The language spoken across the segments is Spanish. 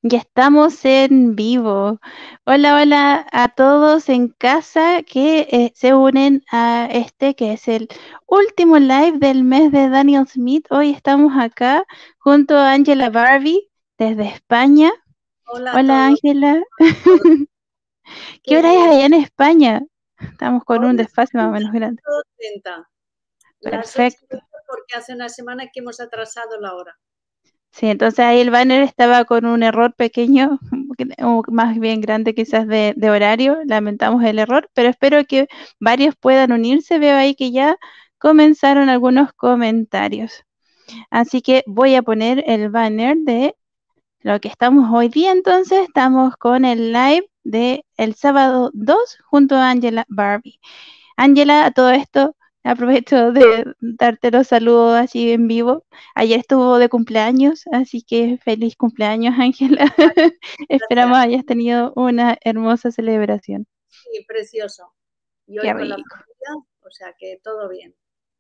Ya estamos en vivo. Hola, hola a todos en casa que se unen a este que es el último live del mes de Daniel Smith. Hoy estamos acá junto a Angela Barbie desde España. Hola a Hola todos, Ángela, todos. ¿qué Qué hora es bien. allá en España? Estamos con un Ahora desfase más o son menos grande. 8:30, las 8 Perfecto. porque hace una semana que hemos atrasado la hora. Sí, entonces ahí el banner estaba con un error pequeño, o más bien grande quizás de horario. Lamentamos el error, pero espero que varios puedan unirse. Veo ahí que ya comenzaron algunos comentarios. Así que voy a poner el banner de lo que estamos hoy día. Entonces estamos con el live de el sábado 2 junto a Angela Barbie. Ángela, a todo esto, aprovecho de darte los saludos así en vivo. Ayer estuvo de cumpleaños, así que feliz cumpleaños, Ángela. Esperamos Gracias. hayas tenido una hermosa celebración. Sí, precioso. Y Qué hoy con la rico, familia, o sea que todo bien.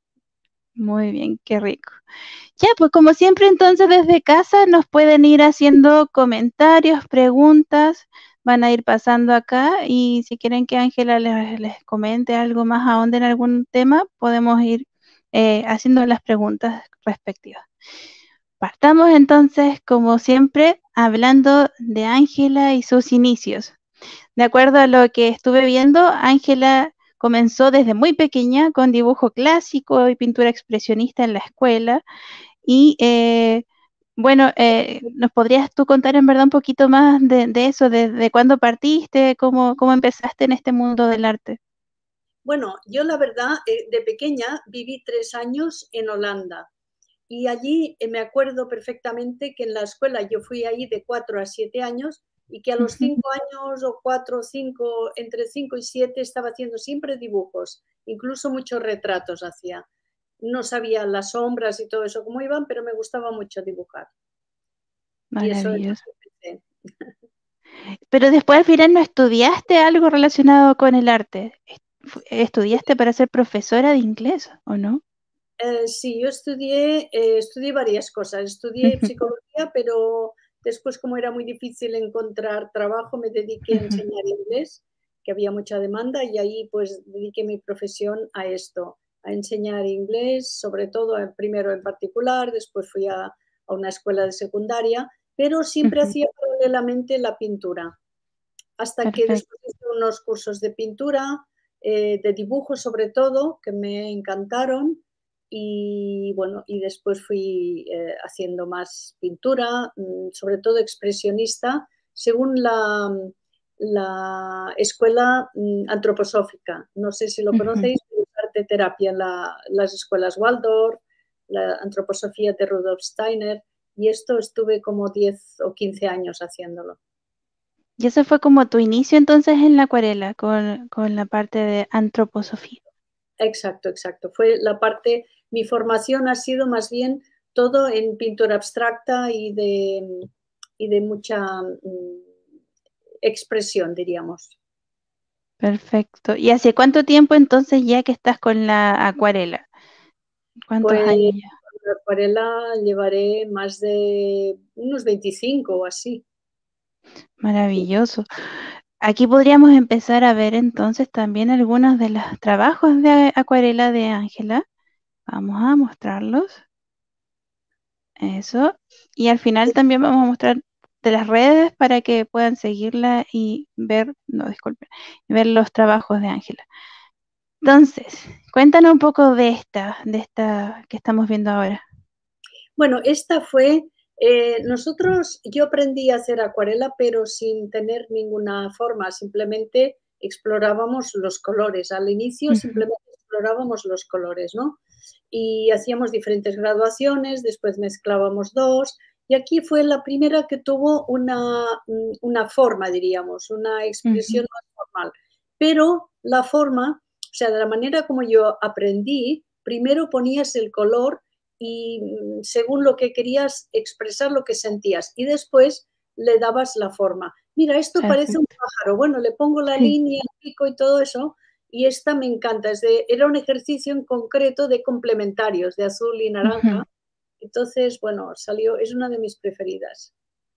muy bien, qué rico. Ya, pues como siempre, entonces desde casa nos pueden ir haciendo comentarios, preguntas, van a ir pasando acá y si quieren que Ángela les comente algo más a en algún tema, podemos ir haciendo las preguntas respectivas. Partamos entonces, como siempre, hablando de Ángela y sus inicios. De acuerdo a lo que estuve viendo, Ángela comenzó desde muy pequeña con dibujo clásico y pintura expresionista en la escuela y bueno, ¿nos podrías tú contar en verdad un poquito más de eso, de cuándo partiste, cómo empezaste en este mundo del arte? Bueno, yo la verdad, de pequeña viví 3 años en Holanda y allí me acuerdo perfectamente que en la escuela yo fui ahí de 4 a 7 años y que a los Ujú. 5 años o 4 o 5, entre 5 y 7 estaba haciendo siempre dibujos, incluso muchos retratos hacía. No sabía las sombras y todo eso cómo iban, pero me gustaba mucho dibujar. Y eso es lo Maravilloso. que empecé. Pero después al final no estudiaste algo relacionado con el arte. ¿Estudiaste para ser profesora de inglés o no? Sí, yo estudié varias cosas. Estudié psicología, pero después, como era muy difícil encontrar trabajo, me dediqué a Ujú. enseñar inglés, que había mucha demanda, y ahí pues dediqué mi profesión a esto, a enseñar inglés, sobre todo primero en particular, después fui a una escuela de secundaria, pero siempre Ujú. hacía paralelamente la pintura, hasta que Perfecto. después hice unos cursos de pintura, de dibujo sobre todo, que me encantaron. Y bueno, y después fui haciendo más pintura, sobre todo expresionista, según la escuela antroposófica. No sé si lo Ujú. conocéis, pero es arte terapia en las escuelas Waldorf, la antroposofía de Rudolf Steiner, y esto estuve como 10 o 15 años haciéndolo. Y eso fue como tu inicio entonces en la acuarela, con la parte de antroposofía. Exacto, exacto. Fue la parte, mi formación ha sido más bien todo en pintura abstracta y de mucha expresión, diríamos. Perfecto. ¿Y hace cuánto tiempo entonces ya que estás con la acuarela? ¿Cuántos Pues años ya? con la acuarela llevaré más de unos 25 o así. Maravilloso. Aquí podríamos empezar a ver entonces también algunos de los trabajos de acuarela de Ángela. Vamos a mostrarlos. Eso. Y al final también vamos a mostrar de las redes para que puedan seguirla y ver, no, disculpen, ver los trabajos de Ángela. Entonces, cuéntanos un poco de esta que estamos viendo ahora. Bueno, esta fue, yo aprendí a hacer acuarela, pero sin tener ninguna forma, simplemente explorábamos los colores. Al inicio Ujú. simplemente explorábamos los colores, ¿no? Y hacíamos diferentes graduaciones, después mezclábamos dos, y aquí fue la primera que tuvo una forma, diríamos, una Ujú. expresión más formal. Pero la forma, o sea, de la manera como yo aprendí, primero ponías el color y según lo que querías expresar lo que sentías y después le dabas la forma. Mira, esto parece un Perfecto. pájaro, bueno, le pongo la Sí. línea, el pico y todo eso y esta me encanta, era un ejercicio en concreto de complementarios, de azul y naranja, Ujú. entonces, bueno, salió, es una de mis preferidas.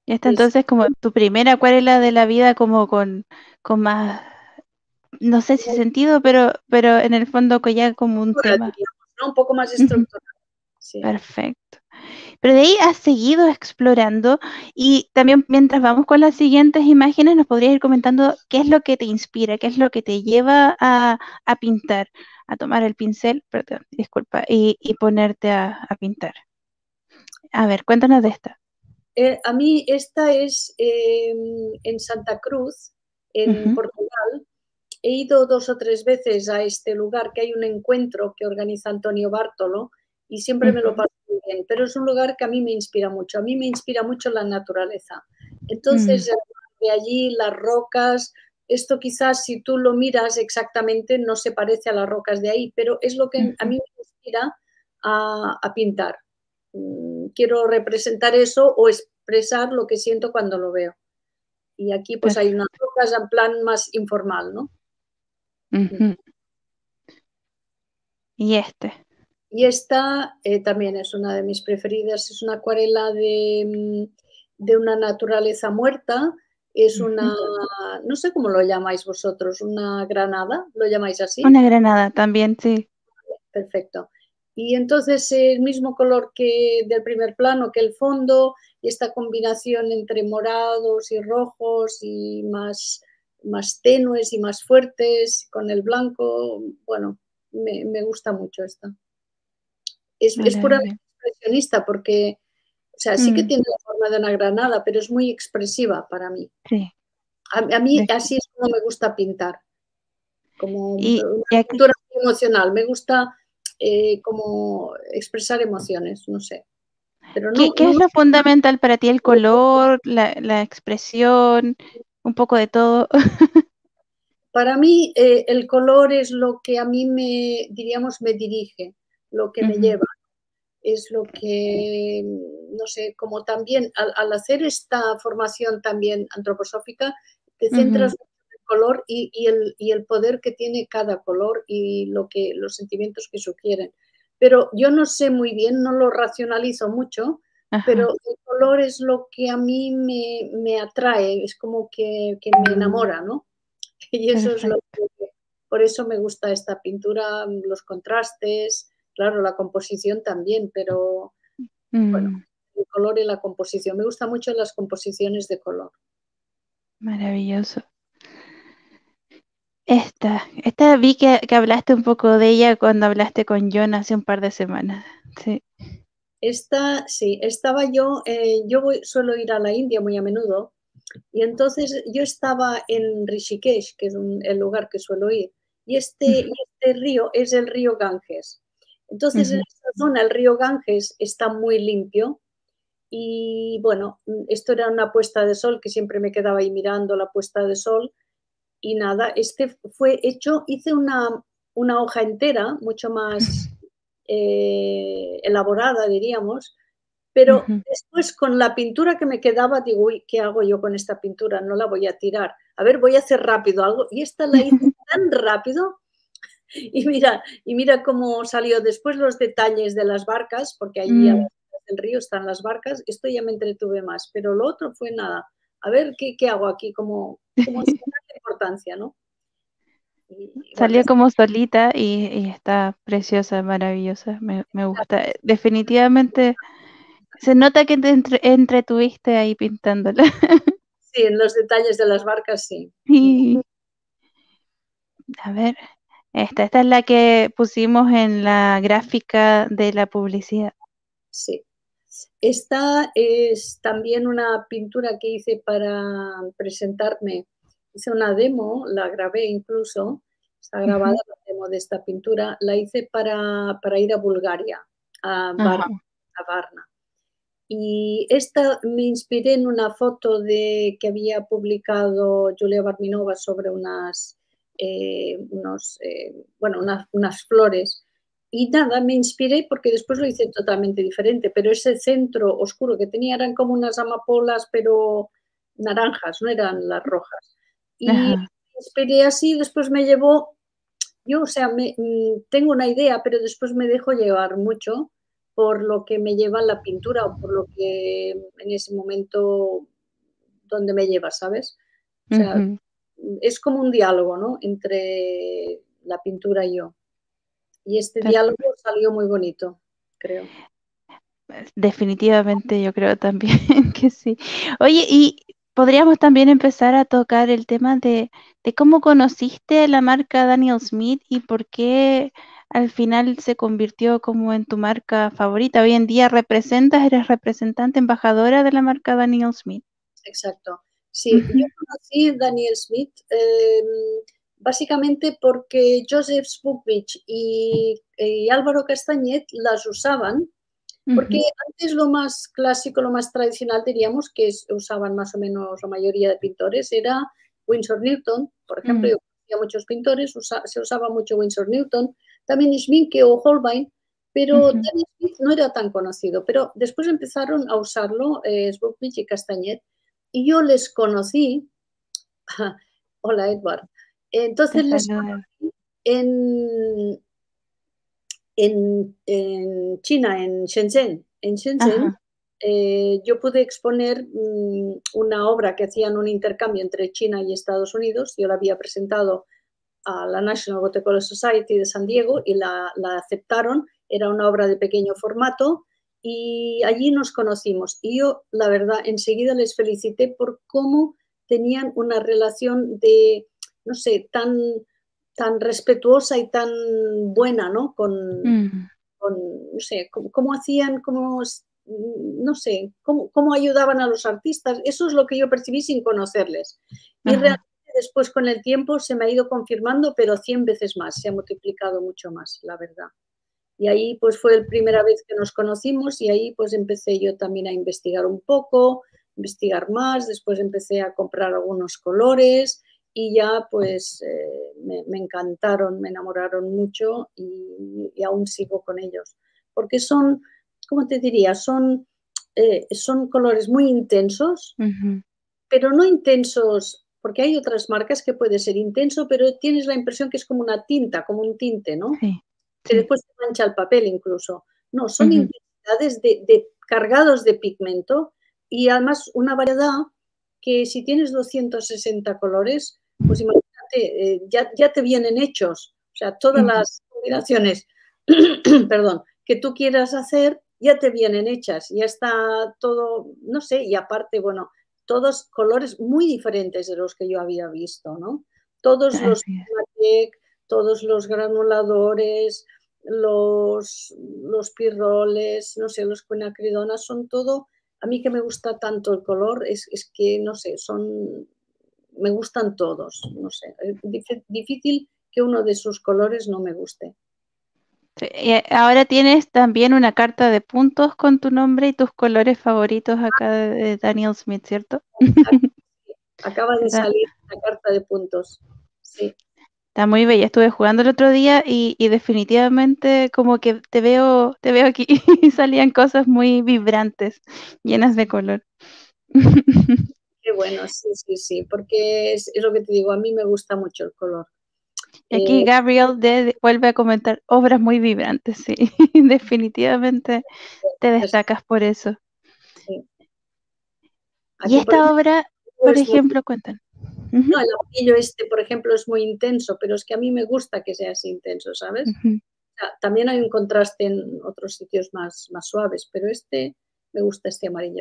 Y esta entonces como tu primera acuarela de la vida como con más, no sé si sentido, pero en el fondo que ya como un tema. Diríamos, ¿no? Un poco más Ujú, estructural. Sí. perfecto. Pero de ahí has seguido explorando y también mientras vamos con las siguientes imágenes nos podrías ir comentando qué es lo que te inspira, qué es lo que te lleva a pintar, a tomar el pincel, perdón, disculpa, y ponerte a pintar. A ver, cuéntanos de esta. A mí esta es en Santa Cruz, en Ujú, Portugal. He ido 2 o 3 veces a este lugar, que hay un encuentro que organiza Antonio Bártolo y siempre me lo ujú, paso muy bien, pero es un lugar que a mí me inspira mucho, a mí me inspira mucho la naturaleza. Entonces, mm, de allí las rocas, esto quizás si tú lo miras exactamente no se parece a las rocas de ahí, pero es lo que a ujú, mí me inspira a pintar. Quiero representar eso o expresar lo que siento cuando lo veo. Y aquí pues hay unas perfecto. rocas en plan más informal, ¿no? Ujú. Y este. Y esta también es una de mis preferidas, es una acuarela de una naturaleza muerta, es Ujú. una, no sé cómo lo llamáis vosotros, una granada, ¿lo llamáis así? Una granada también, sí. Perfecto. Y entonces el mismo color que del primer plano, que el fondo, y esta combinación entre morados y rojos y más tenues y más fuertes con el blanco, bueno, me gusta mucho esta. Es puramente Maravilla. expresionista porque, o sea, sí que Mm, tiene la forma de una granada, pero es muy expresiva para mí. sí, A mí defi- así es como me gusta pintar, como una y aquí, pintura muy emocional. Me gusta como expresar emociones, no sé. Pero ¿qué es lo fundamental para ti? ¿El color, la expresión, un poco de todo? para mí el color es lo que a mí me, diríamos, me dirige, lo que me Ujú, lleva. Es lo que, no sé, como también al hacer esta formación también antroposófica, te ujú, centras mucho en el color y el poder que tiene cada color y los sentimientos que sugieren. Pero yo no sé muy bien, no lo racionalizo mucho, pero ajá, el color es lo que a mí me atrae, es como que me enamora, ¿no? Y eso es lo perfecto. que, por eso me gusta esta pintura, los contrastes, claro, la composición también, pero bueno, Mm, el color y la composición. Me gustan mucho las composiciones de color. maravilloso. Esta vi que hablaste un poco de ella cuando hablaste con John hace un par de semanas. Sí. Esta, sí, estaba yo suelo ir a la India muy a menudo, y entonces yo estaba en Rishikesh, que es el lugar que suelo ir, y Ujú, este río es el río Ganges. Entonces en ujú, esta zona el río Ganges está muy limpio. Y bueno, esto era una puesta de sol que siempre me quedaba ahí mirando la puesta de sol y nada, este fue hecho, hice una hoja entera, mucho más elaborada, diríamos, pero ujú. después con la pintura que me quedaba, digo, uy, ¿qué hago yo con esta pintura? No la voy a tirar. A ver, voy a hacer rápido algo. Y esta la hice tan rápido y mira cómo salió después los detalles de las barcas, porque allí a las Mm, orillas del río están las barcas, esto ya me entretuve más, pero lo otro fue nada, a ver qué hago aquí, como sin darle importancia, ¿no? Y bueno, Salió como solita y está preciosa, maravillosa, me gusta. Definitivamente se nota que te entretuviste ahí pintándola. sí, en los detalles de las barcas sí. Y, a ver, esta es la que pusimos en la gráfica de la publicidad. Sí. Esta es también una pintura que hice para presentarme. Hice una demo, la grabé incluso, está grabada Ujú, la demo de esta pintura. La hice para ir a Bulgaria, ajá, A Varna. Y esta me inspiré en una foto que había publicado Julia Barminova sobre unas flores. Y nada, me inspiré porque después lo hice totalmente diferente, pero ese centro oscuro que tenía eran como unas amapolas, pero naranjas, no eran las rojas. Y ajá, me inspiré así, después me llevó yo, o sea, tengo una idea, pero después me dejo llevar mucho por lo que me lleva la pintura o por lo que en ese momento dónde me lleva, ¿sabes? O sea, es como un diálogo, ¿no? Entre la pintura y yo. Y este diálogo salió muy bonito, creo. Definitivamente yo creo también que sí. Oye, y podríamos también empezar a tocar el tema de cómo conociste la marca Daniel Smith y por qué al final se convirtió como en tu marca favorita. Hoy en día eres representante, embajadora de la marca Daniel Smith. Exacto. Sí, yo conocí Daniel Smith básicamente porque Joseph Sputnik y Álvaro Castañet las usaban, porque antes lo más clásico, lo más tradicional, diríamos, que usaban más o menos la mayoría de pintores, era Winsor Newton. Por ejemplo, yo conocía muchos pintores, se usaba mucho Winsor Newton, también Schmincke o Holbein, pero Daniel Smith no era tan conocido. Pero después empezaron a usarlo Sputnik y Castañet, y yo les conocí. Hola, Edward. Entonces les conocí en, en China, en Shenzhen. En Shenzhen yo pude exponer una obra que hacían un intercambio entre China y Estados Unidos. Yo la había presentado a la National Watercolor Society de San Diego y la aceptaron. Era una obra de pequeño formato y allí nos conocimos. Y yo, la verdad, enseguida les felicité por cómo tenían una relación de, no sé, tan respetuosa y tan buena, ¿no? No sé, cómo hacían, no sé, cómo ayudaban a los artistas. Eso es lo que yo percibí sin conocerles. Y realmente después con el tiempo se me ha ido confirmando, pero 100 veces más, se ha multiplicado mucho más, la verdad. Y ahí pues fue la primera vez que nos conocimos y ahí pues empecé yo también a investigar un poco, investigar más, después empecé a comprar algunos colores y ya pues me encantaron, me enamoraron mucho y aún sigo con ellos. Porque son, ¿cómo te diría? Son colores muy intensos, pero no intensos, porque hay otras marcas que puede ser intenso, pero tienes la impresión que es como una tinta, como un tinte, ¿no? Sí, Que después se mancha el papel incluso. No, son intensidades cargados de pigmento y además una variedad que si tienes 260 colores, pues imagínate, ya te vienen hechos. O sea, todas las combinaciones, perdón, que tú quieras hacer, ya te vienen hechas. Ya está todo, no sé, y aparte, bueno, todos colores muy diferentes de los que yo había visto, ¿no? Todos los todos los granuladores, los pirroles, no sé, los quinacridonas, son todo, a mí que me gusta tanto el color, es que, no sé, me gustan todos, no sé, es difícil que uno de sus colores no me guste. Sí, y ahora tienes también una carta de puntos con tu nombre y tus colores favoritos acá de Daniel Smith, ¿cierto? Exacto. Acaba de salir la carta de puntos, sí. Está muy bella, estuve jugando el otro día y definitivamente como que te veo aquí y salían cosas muy vibrantes, llenas de color. Qué bueno, sí, sí, sí, porque es lo que te digo, a mí me gusta mucho el color. Y aquí Gabriel vuelve a comentar obras muy vibrantes, sí, definitivamente te destacas por eso. Sí. Y Aquí, por esta obra, por ejemplo, ejemplo, cuentan. no, el amarillo por ejemplo, es muy intenso, pero es que a mí me gusta que sea así intenso, ¿sabes? O sea, también hay un contraste en otros sitios más suaves, pero me gusta este amarillo.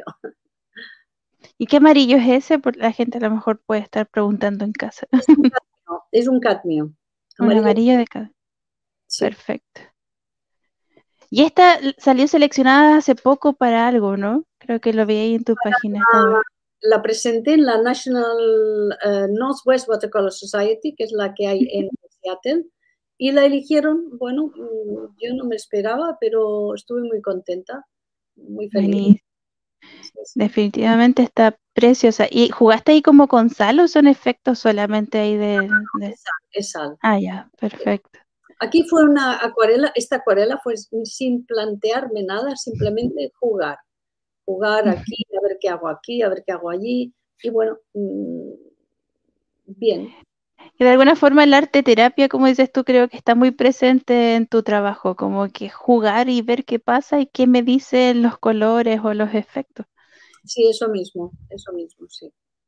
¿Y qué amarillo es ese? Porque la gente a lo mejor puede estar preguntando en casa. Es un cadmio. Un Amarillo, amarillo de cada. sí. Perfecto. Y esta salió seleccionada hace poco para algo, ¿no? Creo que lo vi ahí en tu página esta obra. La presenté en la National Northwest Watercolor Society, que es la que hay en Seattle, y la eligieron. Bueno, yo no me esperaba, pero estuve muy contenta, muy feliz. Buenísimo. Sí, sí. Definitivamente está preciosa. ¿Y jugaste ahí como con sal o son efectos solamente ahí de... Es sal. Ah, ya, perfecto. Aquí fue una acuarela, esta acuarela fue sin plantearme nada, simplemente jugar aquí, a ver qué hago aquí, a ver qué hago allí, y bueno, bien. Y de alguna forma el arte terapia, como dices tú, creo que está muy presente en tu trabajo, como que jugar y ver qué pasa y qué me dicen los colores o los efectos. Sí, eso mismo, sí.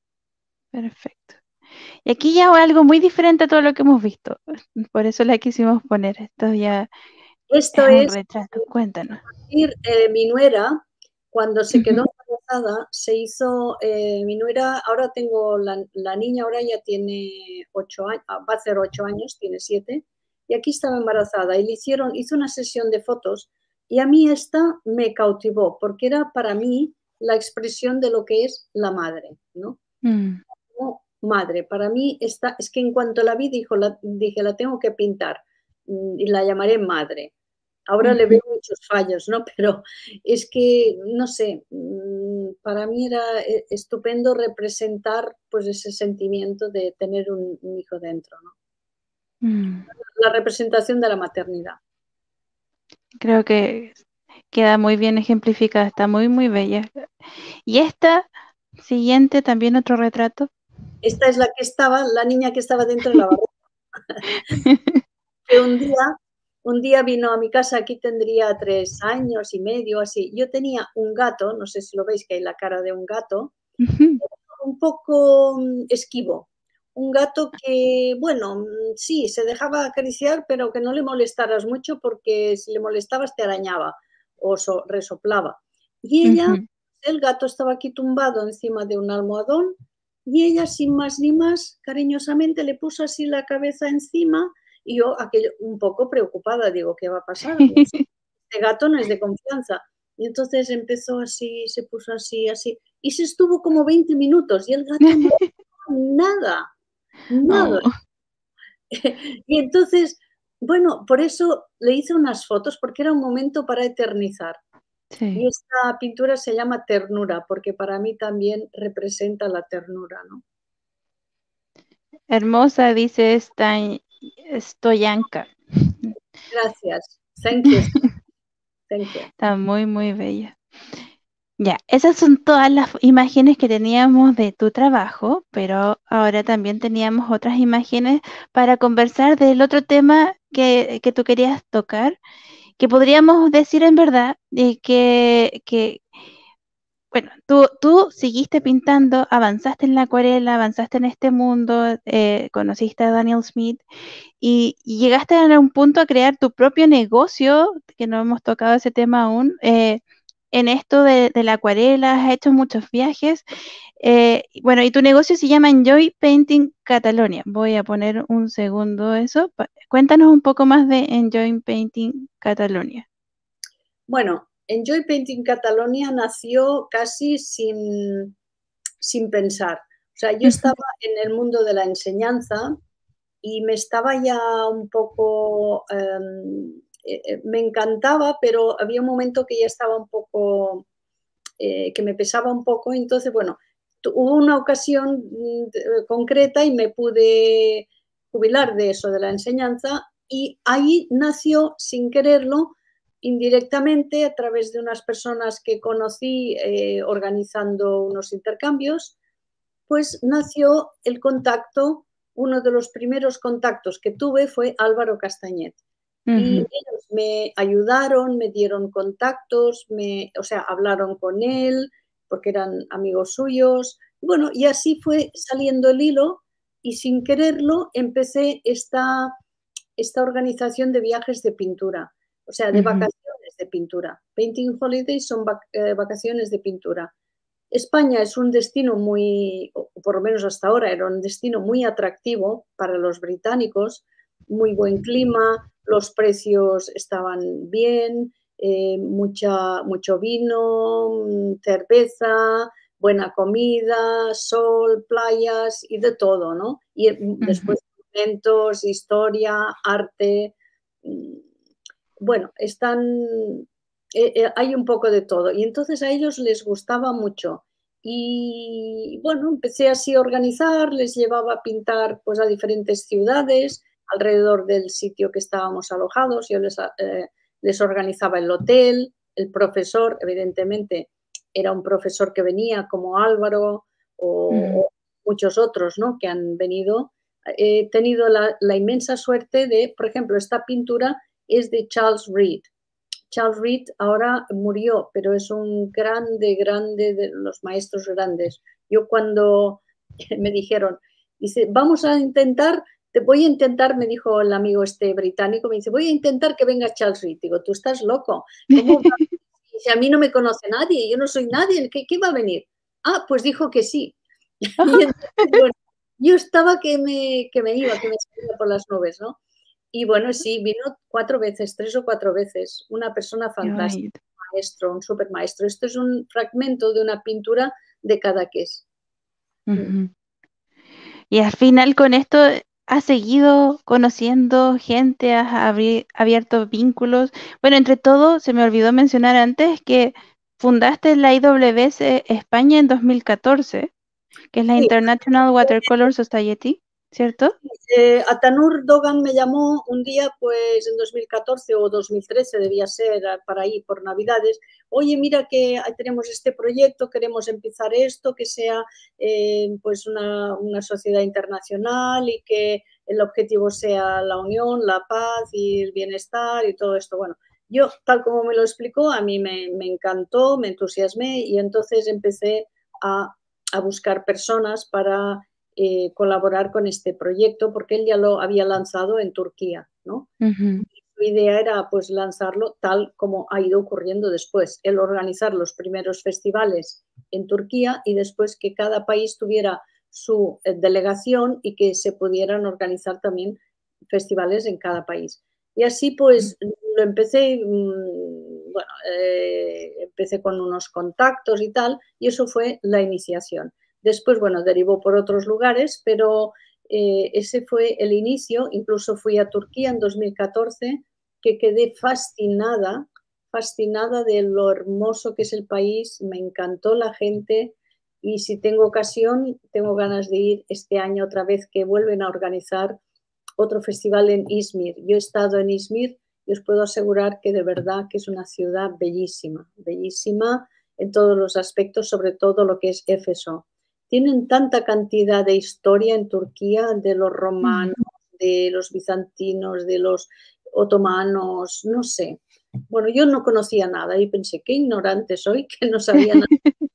Perfecto. Y aquí ya algo muy diferente a todo lo que hemos visto. Por eso la quisimos poner. Esto ya Esto es un es retrato. Cuéntanos. decir, mi nuera, cuando se quedó Ujú, embarazada, se hizo, mi nuera, ahora tengo la niña, ahora ya tiene 8 años, va a hacer 8 años, tiene 7, y aquí estaba embarazada y le hizo una sesión de fotos y a mí esta me cautivó porque era para mí la expresión de lo que es la madre, ¿no? mm, Como madre, para mí esta, es que en cuanto la vi dije, la tengo que pintar y la llamaré madre. Ahora le ujú, veo muchos fallos, ¿no? Pero es que, no sé, para mí era estupendo representar pues ese sentimiento de tener un hijo dentro, ¿no? mm. La representación de la maternidad. Creo que queda muy bien ejemplificada. Está muy, muy bella. Y esta siguiente, también otro retrato. Esta es la que estaba, la niña que estaba dentro de la barriga, que un día vino a mi casa, aquí tendría 3 años y medio, así. Yo tenía un gato, no sé si lo veis que hay la cara de un gato, Ujú. un poco esquivo. Un gato que, bueno, sí, se dejaba acariciar, pero que no le molestaras mucho porque si le molestabas te arañaba o resoplaba. Y ella, Ujú. el gato estaba aquí tumbado encima de un almohadón y ella, sin más ni más, cariñosamente le puso así la cabeza encima y yo, aquello, un poco preocupada, digo, ¿qué va a pasar? Este gato no es de confianza. Y entonces empezó así, se puso así, así, y se estuvo como 20 minutos y el gato no, nada, nada. Oh, Y entonces, bueno, por eso le hice unas fotos porque era un momento para eternizar. Y sí. esta pintura se llama Ternura, porque para mí también representa la ternura, ¿no? Hermosa, dice Stoyanka. Gracias. Thank you. Thank you. Está muy, muy bella. Ya, esas son todas las imágenes que teníamos de tu trabajo, pero ahora también teníamos otras imágenes para conversar del otro tema que tú querías tocar, que podríamos decir en verdad bueno, tú seguiste pintando, avanzaste en la acuarela, avanzaste en este mundo, conociste a Daniel Smith y llegaste a un punto a crear tu propio negocio, que no hemos tocado ese tema aún, en esto de la acuarela, has hecho muchos viajes. Bueno, y tu negocio se llama Enjoy Painting Catalonia. Voy a poner un segundo eso. Cuéntanos un poco más de Enjoy Painting Catalonia. Bueno, Enjoy Painting Catalonia nació casi sin pensar. O sea, yo Ujú, estaba en el mundo de la enseñanza y me estaba ya un poco, me encantaba, pero había un momento que ya estaba un poco, que me pesaba un poco, entonces, bueno, hubo una ocasión concreta y me pude jubilar de eso, de la enseñanza, y ahí nació, sin quererlo, indirectamente, a través de unas personas que conocí organizando unos intercambios, pues nació el contacto, uno de los primeros contactos que tuve fue Álvaro Castañet. Y ujú, ellos me ayudaron, me dieron contactos, o sea, hablaron con él, porque eran amigos suyos. Bueno, y así fue saliendo el hilo y sin quererlo empecé esta organización de viajes de pintura, o sea, de ujú, vacaciones de pintura. Painting Holidays son vacaciones de pintura. España es un destino muy, o por lo menos hasta ahora, era un destino muy atractivo para los británicos, muy buen clima, los precios estaban bien, mucho vino, cerveza, buena comida, sol, playas y de todo, ¿no? Y ujú. después eventos, historia, arte. mm, Bueno, hay un poco de todo. Y entonces a ellos les gustaba mucho. Y bueno, empecé así a organizar, les llevaba a pintar pues a diferentes ciudades alrededor del sitio que estábamos alojados. Yo les organizaba el hotel, el profesor, evidentemente, era un profesor que venía como Álvaro Mm, o muchos otros, ¿no? Que han venido. He tenido la inmensa suerte de, por ejemplo, esta pintura es de Charles Reed. Charles Reed ahora murió, pero es un grande, grande de los maestros grandes. Yo cuando me dijeron, dice, vamos a intentar, te voy a intentar, me dijo el amigo este británico, me dice, voy a intentar que venga Charles Reed. Digo, tú estás loco, ¿cómo va? Si a mí no me conoce nadie, yo no soy nadie, ¿qué va a venir? Ah, pues dijo que sí. Y entonces, bueno, yo estaba que me iba, que me salía por las nubes, ¿no? Y bueno, sí, vino 4 veces, 3 o 4 veces, una persona Qué fantástica, bonito. maestro, un super maestro. Esto es un fragmento de una pintura de Cadaqués. Ujú. Y al final con esto has seguido conociendo gente, has abierto vínculos. Bueno, entre todo, se me olvidó mencionar antes que fundaste la IWC España en 2014, que es la Sí, International Watercolor Society, ¿cierto? Atanur Dogan me llamó un día, pues en 2014 o 2013 debía ser, para ahí por Navidades. Oye, mira que tenemos este proyecto, queremos empezar esto, que sea pues una sociedad internacional y que el objetivo sea la unión, la paz y el bienestar y todo esto. Bueno, yo, tal como me lo explicó, a mí me encantó, me entusiasmé y entonces empecé a buscar personas para colaborar con este proyecto porque él ya lo había lanzado en Turquía, ¿no? Ujú, Su idea era pues lanzarlo tal como ha ido ocurriendo después, el organizar los primeros festivales en Turquía y después que cada país tuviera su delegación y que se pudieran organizar también festivales en cada país. Y así pues lo empecé, bueno, empecé con unos contactos y tal, y eso fue la iniciación. Después, bueno, derivó por otros lugares, pero ese fue el inicio. Incluso fui a Turquía en 2014, que quedé fascinada, fascinada de lo hermoso que es el país. Me encantó la gente y si tengo ocasión, tengo ganas de ir este año otra vez que vuelven a organizar otro festival en Izmir. Yo he estado en Izmir y os puedo asegurar que de verdad que es una ciudad bellísima, bellísima en todos los aspectos, sobre todo lo que es Éfeso. Tienen tanta cantidad de historia en Turquía, de los ujú. romanos, de los bizantinos, de los otomanos, no sé. Bueno, yo no conocía nada y pensé, qué ignorante soy, que no sabía nada.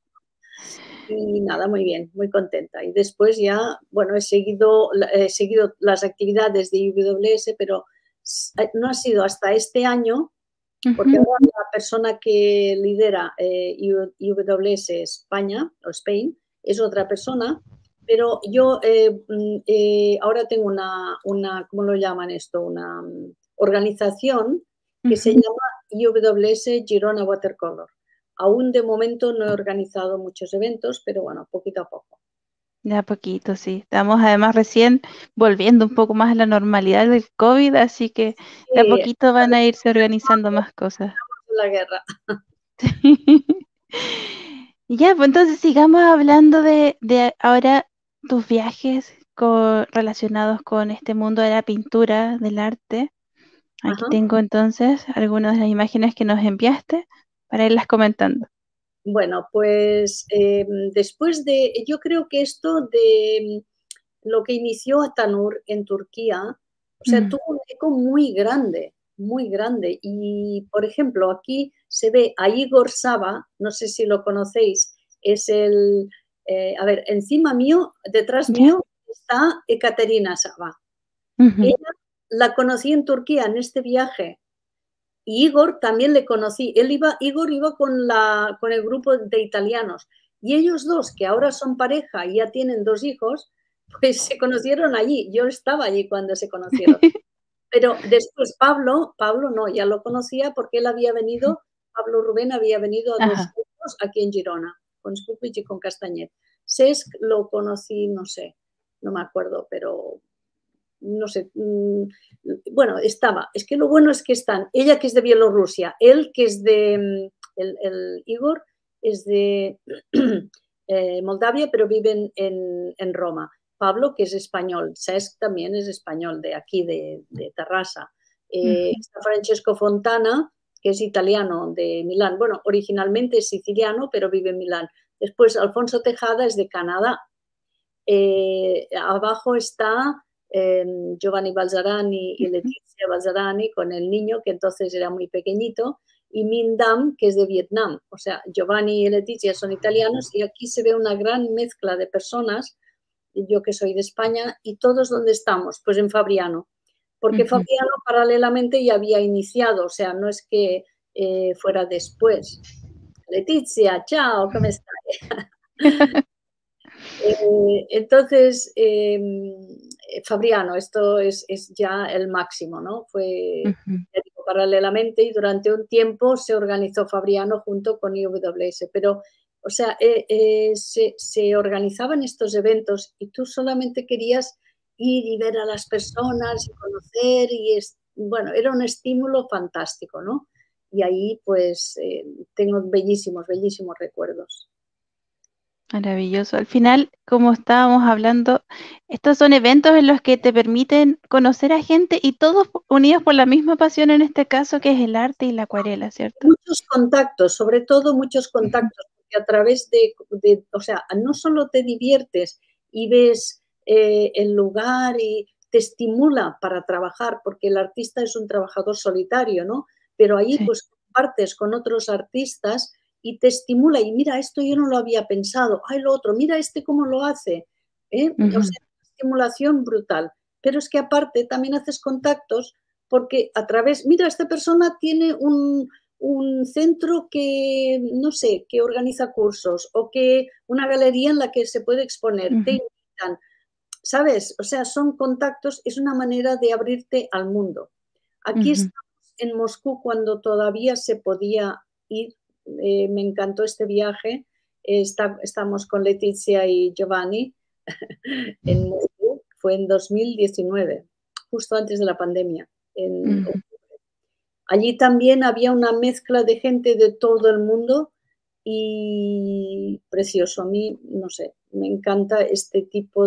Y nada, muy bien, muy contenta. Y después ya, bueno, he seguido las actividades de IWS, pero no ha sido hasta este año, porque Ujú. ahora la persona que lidera IWS España o Spain es otra persona, pero yo ahora tengo ¿cómo lo llaman esto? Una organización que se Ujú. llama IWS Girona Watercolor. Aún de momento no he organizado muchos eventos, pero bueno, poquito a poco. De a poquito, sí. Estamos además recién volviendo un poco más a la normalidad del COVID, así que de a Sí, poquito van a irse organizando más cosas. la guerra. Ya, pues entonces sigamos hablando de ahora tus viajes relacionados con este mundo de la pintura, del arte. Aquí Ajá. tengo entonces algunas de las imágenes que nos enviaste para irlas comentando. Bueno, pues después yo creo que esto de lo que inició Atanur en Turquía, o sea, Mm, tuvo un eco muy grande, muy grande. Y, por ejemplo, aquí se ve a Igor Saba, no sé si lo conocéis, es a ver, encima mío, detrás ¿ya? mío está Ekaterina Saba. Ujú. Ella la conocí en Turquía en este viaje. Y Igor también le conocí. Igor iba con el grupo de italianos. Y ellos dos, que ahora son pareja y ya tienen 2 hijos, pues se conocieron allí. Yo estaba allí cuando se conocieron. Pero después Pablo no, ya lo conocía porque él había venido, Pablo Rubén había venido a 2 Ajá. cursos aquí en Girona, con Skupich y con Castañet. Cesc lo conocí, no sé, no me acuerdo, pero no sé, bueno, estaba. Es que lo bueno es que están, ella que es de Bielorrusia, él que es el Igor es de Moldavia, pero vive en Roma. Pablo, que es español, Cesc también es español, de aquí, de Terrassa. Ujú. Está Francesco Fontana, que es italiano, de Milán. Bueno, originalmente es siciliano, pero vive en Milán. Después, Alfonso Tejada es de Canadá. Abajo está Giovanni Balzarani y Letizia Balzarani con el niño, que entonces era muy pequeñito, y Minh Dam, que es de Vietnam. O sea, Giovanni y Letizia son italianos y aquí se ve una gran mezcla de personas yo que soy de España, y todos ¿dónde estamos? Pues en Fabriano, porque Fabriano paralelamente ya había iniciado, o sea, no es que fuera después. Letizia, ciao, ¿cómo estás? Entonces, Fabriano, esto es ya el máximo, ¿no? Fue ya digo, paralelamente, y durante un tiempo se organizó Fabriano junto con IWS, pero, o sea, se organizaban estos eventos y tú solamente querías ir y ver a las personas y conocer, y bueno, era un estímulo fantástico, ¿no? Y ahí pues tengo bellísimos, bellísimos recuerdos. Maravilloso. Al final, como estábamos hablando, estos son eventos en los que te permiten conocer a gente y todos unidos por la misma pasión, en este caso, que es el arte y la acuarela, ¿cierto? Muchos contactos, sobre todo muchos contactos, porque a través o sea, no solo te diviertes y ves el lugar y te estimula para trabajar, porque el artista es un trabajador solitario, ¿no? Pero ahí Sí. pues compartes con otros artistas y te estimula, y mira, esto yo no lo había pensado, ay, lo otro, mira este cómo lo hace, ¿eh? O sea, estimulación brutal. Pero es que aparte también haces contactos porque a través, mira, esta persona tiene un centro que, no sé, que organiza cursos, o que una galería en la que se puede exponer, te invitan, ¿sabes? O sea, son contactos, es una manera de abrirte al mundo. Aquí estamos en Moscú cuando todavía se podía ir, me encantó este viaje, estamos con Letizia y Giovanni en Moscú, fue en 2019, justo antes de la pandemia, en allí también había una mezcla de gente de todo el mundo y precioso. A mí, no sé, me encanta este tipo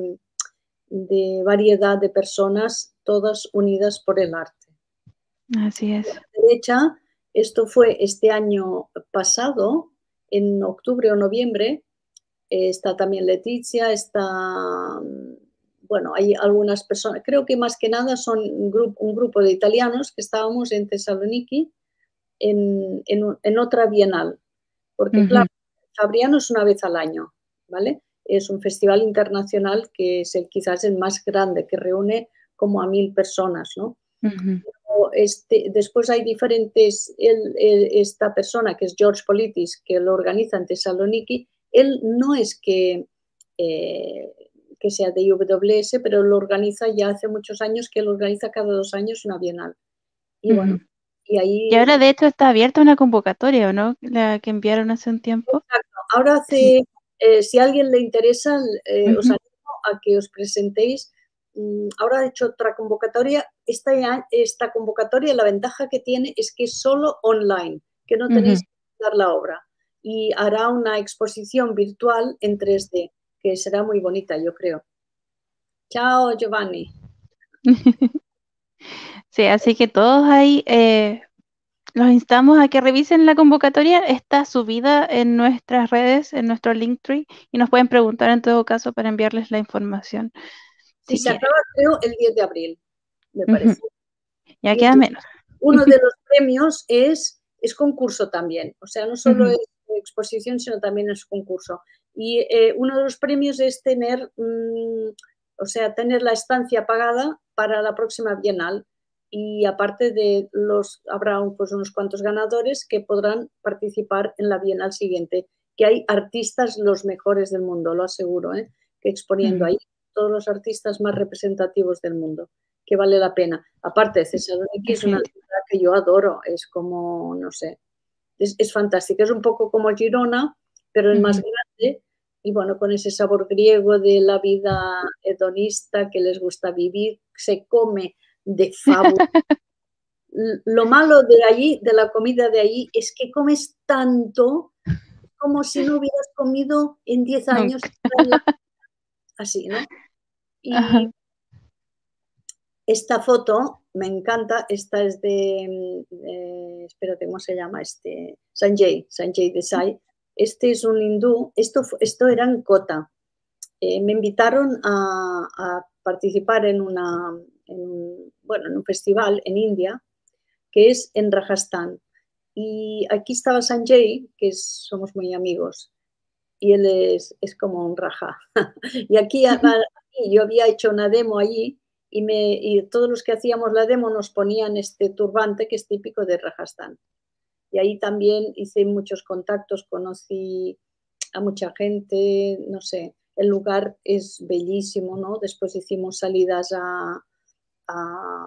de variedad de personas, todas unidas por el arte. Así es. A la derecha, esto fue este año pasado, en octubre o noviembre, está también Letizia, está, bueno, hay algunas personas, creo que más que nada son un grupo de italianos que estábamos en Thessaloniki en otra bienal, porque claro, Fabriano es una vez al año, ¿vale? Es un festival internacional que es quizás el más grande, que reúne como a 1000 personas, ¿no? Después hay diferentes, esta persona que es George Politis, que lo organiza en Thessaloniki, él no es que sea de IWS, pero lo organiza ya hace muchos años, que lo organiza cada 2 años una bienal. Y bueno, y Y ahí... ahora, de hecho, está abierta una convocatoria, ¿o no? La que enviaron hace un tiempo. Exacto. Ahora Sí. si a alguien le interesa, os animo a que os presentéis. Ahora he hecho otra convocatoria. Esta convocatoria, la ventaja que tiene es que es solo online, que no tenéis que dar la obra. Y hará una exposición virtual en 3D, que será muy bonita, yo creo. Chao, Giovanni. Sí, así que todos ahí los instamos a que revisen la convocatoria. Está subida en nuestras redes, en nuestro Linktree, y nos pueden preguntar en todo caso para enviarles la información Y si se quieren. acaba, creo, el 10 de abril, me parece. Ya Y queda entonces, menos. uno de los premios es concurso también, o sea, no solo es exposición, sino también es concurso. Y uno de los premios es tener, o sea, tener la estancia pagada para la próxima bienal, y aparte habrá pues unos cuantos ganadores que podrán participar en la bienal siguiente, que hay artistas los mejores del mundo, lo aseguro, que exponiendo ahí todos los artistas más representativos del mundo, que vale la pena. Aparte, Thessaloniki es una Definitivamente. ciudad que yo adoro, es como, no sé, es fantástica, es un poco como Girona, pero es más grande, y bueno, con ese sabor griego de la vida hedonista, que les gusta vivir, se come de fábula. Lo malo de allí, de la comida de allí, es que comes tanto como si no hubieras comido en 10 años, Nunca. así, ¿no? Y Ajá. esta foto me encanta, esta es espérate, ¿cómo se llama este? Sanjay Desai. Este es un hindú, esto era en Kota. Me invitaron a participar en un festival en India, que es en Rajasthan. Y aquí estaba Sanjay, somos muy amigos, y él es como un raja. Y aquí yo había hecho una demo allí y todos los que hacíamos la demo nos ponían este turbante que es típico de Rajastán. Y ahí también hice muchos contactos, conocí a mucha gente, no sé, el lugar es bellísimo, ¿no? Después hicimos salidas a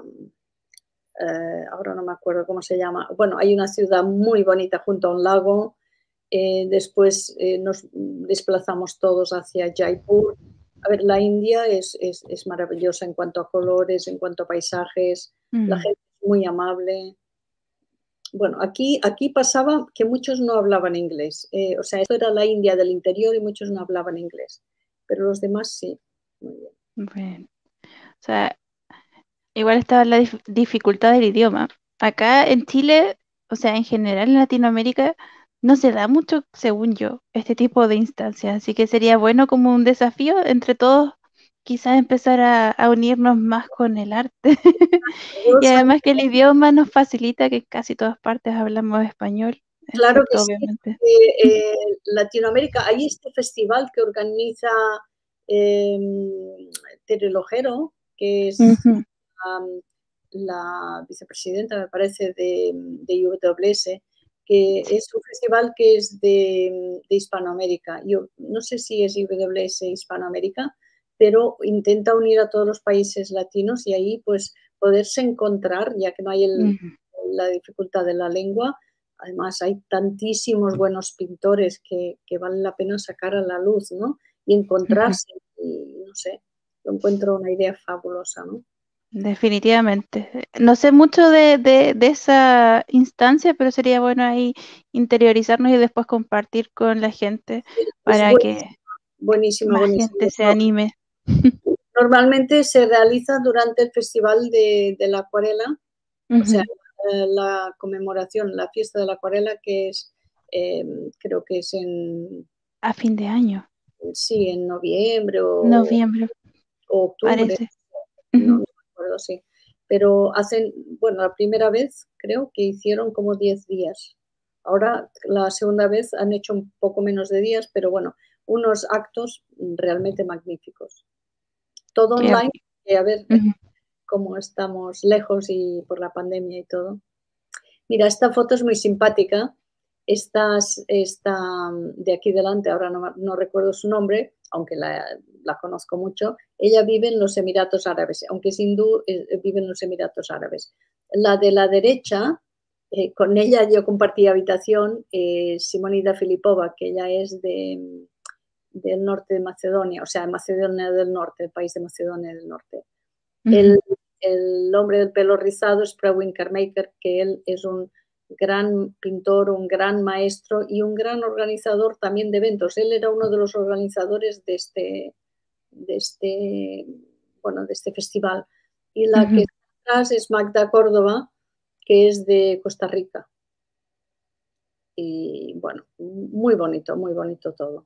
ahora no me acuerdo cómo se llama, bueno, hay una ciudad muy bonita junto a un lago, después nos desplazamos todos hacia Jaipur. A ver, la India es maravillosa en cuanto a colores, en cuanto a paisajes, la gente es muy amable. Bueno, aquí pasaba que muchos no hablaban inglés, o sea, esto era la India del interior y muchos no hablaban inglés, pero los demás sí. Muy bien. Bueno, o sea, igual estaba la dificultad del idioma. Acá en Chile, o sea, en general en Latinoamérica, no se da mucho, según yo, este tipo de instancias. Así que sería bueno como un desafío entre todos, quizás empezar a unirnos más con el arte. Y además que el idioma nos facilita que en casi todas partes hablamos español, Claro que excepto sí, obviamente. Latinoamérica, hay este festival que organiza eh, Tere Lojero, que es Ujú. la vicepresidenta, me parece, de IWS, que es un festival que es de Hispanoamérica. Yo no sé si es IWS Hispanoamérica, pero intenta unir a todos los países latinos y ahí pues poderse encontrar, ya que no hay Ujú. la dificultad de la lengua. Además, hay tantísimos buenos pintores que vale la pena sacar a la luz, ¿no? Y Ujú. encontrarse, y no sé, lo encuentro una idea fabulosa, ¿no? Definitivamente. No sé mucho de esa instancia, pero sería bueno ahí interiorizarnos y después compartir con la gente Es para que buenísima, más buenísima. gente se anime. Normalmente se realiza durante el Festival de la Acuarela, o sea, Ujú. la conmemoración, la fiesta de la acuarela, que es, eh, creo que es A fin de año, sí, en noviembre noviembre, o octubre, parece. no Ujú. me acuerdo, sí. Pero hacen, bueno, la primera vez creo que hicieron como 10 días. Ahora la segunda vez han hecho un poco menos de días, pero bueno, unos actos realmente magníficos. Todo Qué online, rico. a ver Ujú. cómo estamos lejos y por la pandemia y todo. Mira, esta foto es muy simpática. Esta de aquí delante, ahora no recuerdo su nombre, aunque la conozco mucho. Ella vive en los Emiratos Árabes, aunque es hindú, vive en los Emiratos Árabes. La de la derecha, con ella yo compartí habitación, Simonida Filipova, que ella es del norte de Macedonia, o sea, Macedonia del Norte, el país de Macedonia del Norte. El, Ujú. el hombre del pelo rizado es Pravin Carmaker, que él es un gran pintor, un gran maestro y un gran organizador también de eventos. Él era uno de los organizadores de bueno, de este festival. Y la que Ujú. está atrás es Magda Córdoba, que es de Costa Rica. Y bueno, muy bonito todo.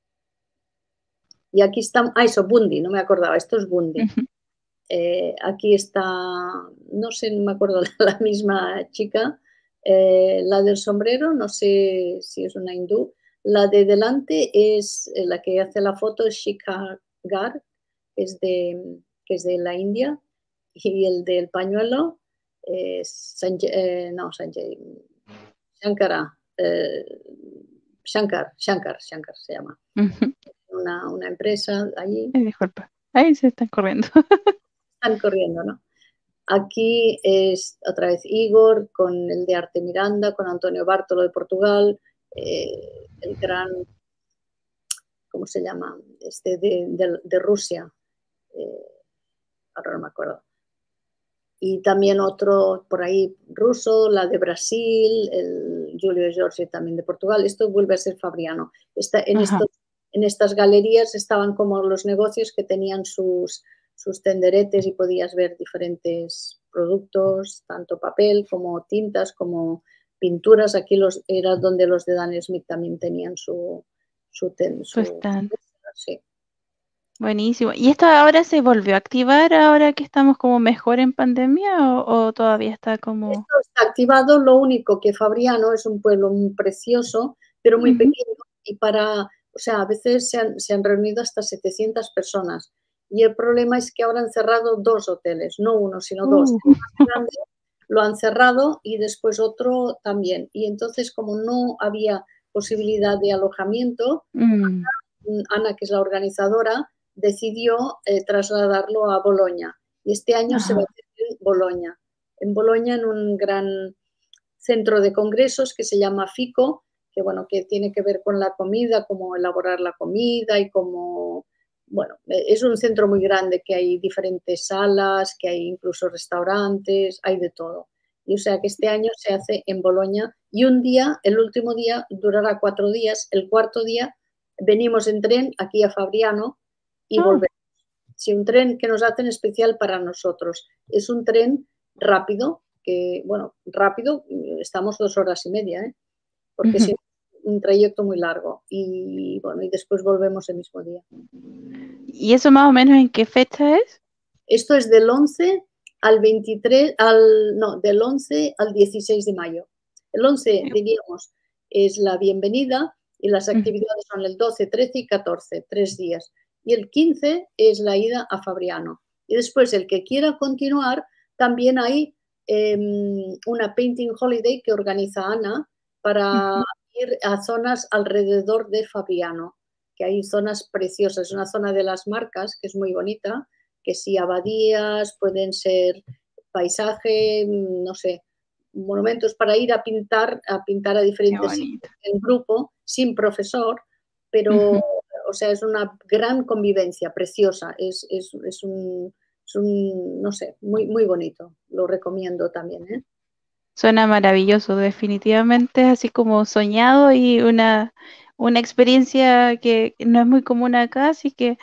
Y aquí está, eso, Bundy, no me acordaba, esto es Bundy. Ujú. Aquí está, no sé, no me acuerdo, la misma chica, la del sombrero, no sé si es una hindú. La de delante es la que hace la foto, es Shikha Gar, que es de la India, y el del pañuelo es no, Sanjay, Shankara, Shankar se llama. Ujú. Una empresa allí, Ay, disculpa. Ahí se están corriendo. están corriendo, ¿no? Aquí es otra vez Igor, con el de Arte Miranda, con Antonio Bartolo de Portugal, el gran, ¿cómo se llama? Este de Rusia, eh, ahora no me acuerdo. Y también otro por ahí ruso, la de Brasil, el Julio Giorgi también de Portugal. Esto vuelve a ser Fabriano. Ajá. En estas galerías estaban como los negocios que tenían sus tenderetes y podías ver diferentes productos, tanto papel como tintas, como pinturas. Aquí era donde los de Dan Smith también tenían Su stand. sí. Buenísimo. ¿Y esto ahora se volvió a activar ahora que estamos como mejor en pandemia o todavía está como... Esto está activado, lo único que Fabriano es un pueblo muy precioso, pero muy Ujú. pequeño, y para o sea, a veces se han reunido hasta 700 personas. Y el problema es que ahora han cerrado 2 hoteles, no uno, sino 2. El más grande lo han cerrado y después otro también. Y entonces, como no había posibilidad de alojamiento, Ana, que es la organizadora, decidió trasladarlo a Boloña. Y este año se va a hacer en Boloña. En Boloña, en un gran centro de congresos que se llama FICO, que bueno, que tiene que ver con la comida, cómo elaborar la comida y cómo, bueno, es un centro muy grande que hay diferentes salas, que hay incluso restaurantes, hay de todo. Y o sea que este año se hace en Boloña y un día, el último día, durará 4 días, el cuarto día venimos en tren aquí a Fabriano y volvemos. Sí, un tren que nos hacen especial para nosotros. Es un tren rápido, que, bueno, rápido, estamos 2 horas y media, porque es un trayecto muy largo. Y bueno, y después volvemos el mismo día. ¿Y eso más o menos en qué fecha es? Esto es del 11 al 23, no, del 11 al 16 de mayo. El 11, diríamos, es la bienvenida y las actividades son el 12, 13 y 14, 3 días. Y el 15 es la ida a Fabriano. Y después, el que quiera continuar, también hay una painting holiday que organiza Ana para ir a zonas alrededor de Fabriano, que hay zonas preciosas. Es una zona de las Marcas, que es muy bonita, que sí, abadías, pueden ser paisaje, no sé, monumentos para ir a pintar a diferentes sitios en grupo, sin profesor, pero, o sea, es una gran convivencia, preciosa, es un, no sé, muy, muy bonito, lo recomiendo también, ¿eh? Suena maravilloso, definitivamente, así como soñado y una experiencia que no es muy común acá, así que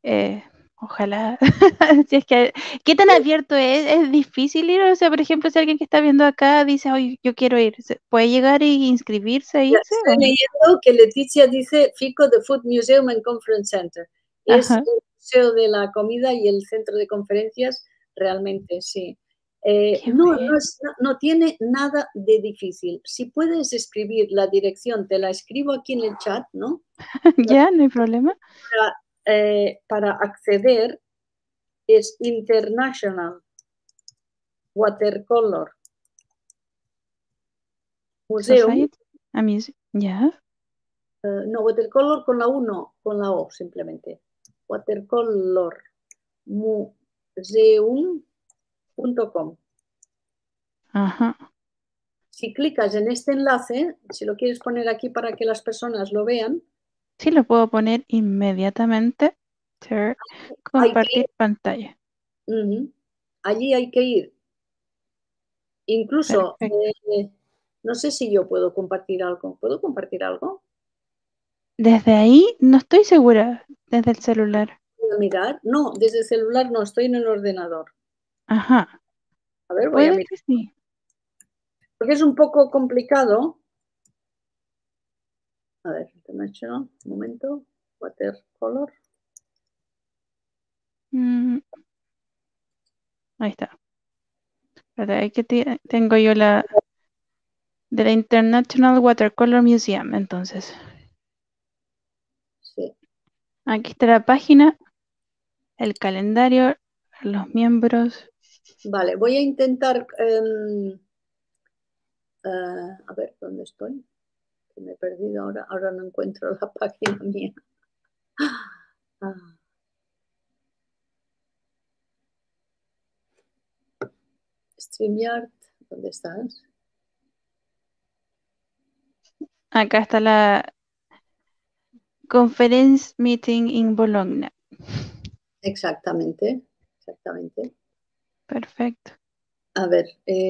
ojalá, si es que, ¿qué tan abierto es? ¿Es difícil ir? O sea, por ejemplo, si alguien que está viendo acá dice, oye, yo quiero ir, ¿puede llegar e inscribirse e Ya irse estoy o no? leyendo que Leticia dice FICO The Food Museum and Conference Center. Es Ajá, el museo de la comida y el centro de conferencias, realmente, sí. qué bueno. No tiene nada de difícil. Si puedes escribir la dirección, te la escribo aquí en el chat, ¿no? Ya, no hay problema. Para acceder es International Watercolor Museum. Society, a mí, ya, No, Watercolor con la U no, con la O simplemente. Watercolor museum.com. ajá. Si clicas en este enlace, si lo quieres poner aquí para que las personas lo vean, Sí, lo puedo poner inmediatamente. Share, hay que compartir pantalla. allí hay que ir. Incluso, Perfecto. no sé si yo puedo compartir algo. ¿Puedo compartir algo? Desde ahí no estoy segura, desde el celular. Voy a mirar. No, desde el celular no, estoy en el ordenador. Ajá, A ver, voy a puede mirar. que sí. Porque es un poco complicado. A ver, International, un momento. Watercolor. Mm, ahí está. Espérate, ahí que tengo yo la de la International Watercolor Museum, entonces. Sí. Aquí está la página, el calendario, los miembros. Vale, voy a intentar. A ver, ¿dónde estoy? Que me he perdido ahora. Ahora no encuentro la página mía. Ah, StreamYard, ¿dónde estás? Acá está la Conference Meeting in Bologna. Exactamente, exactamente. Perfecto. A ver,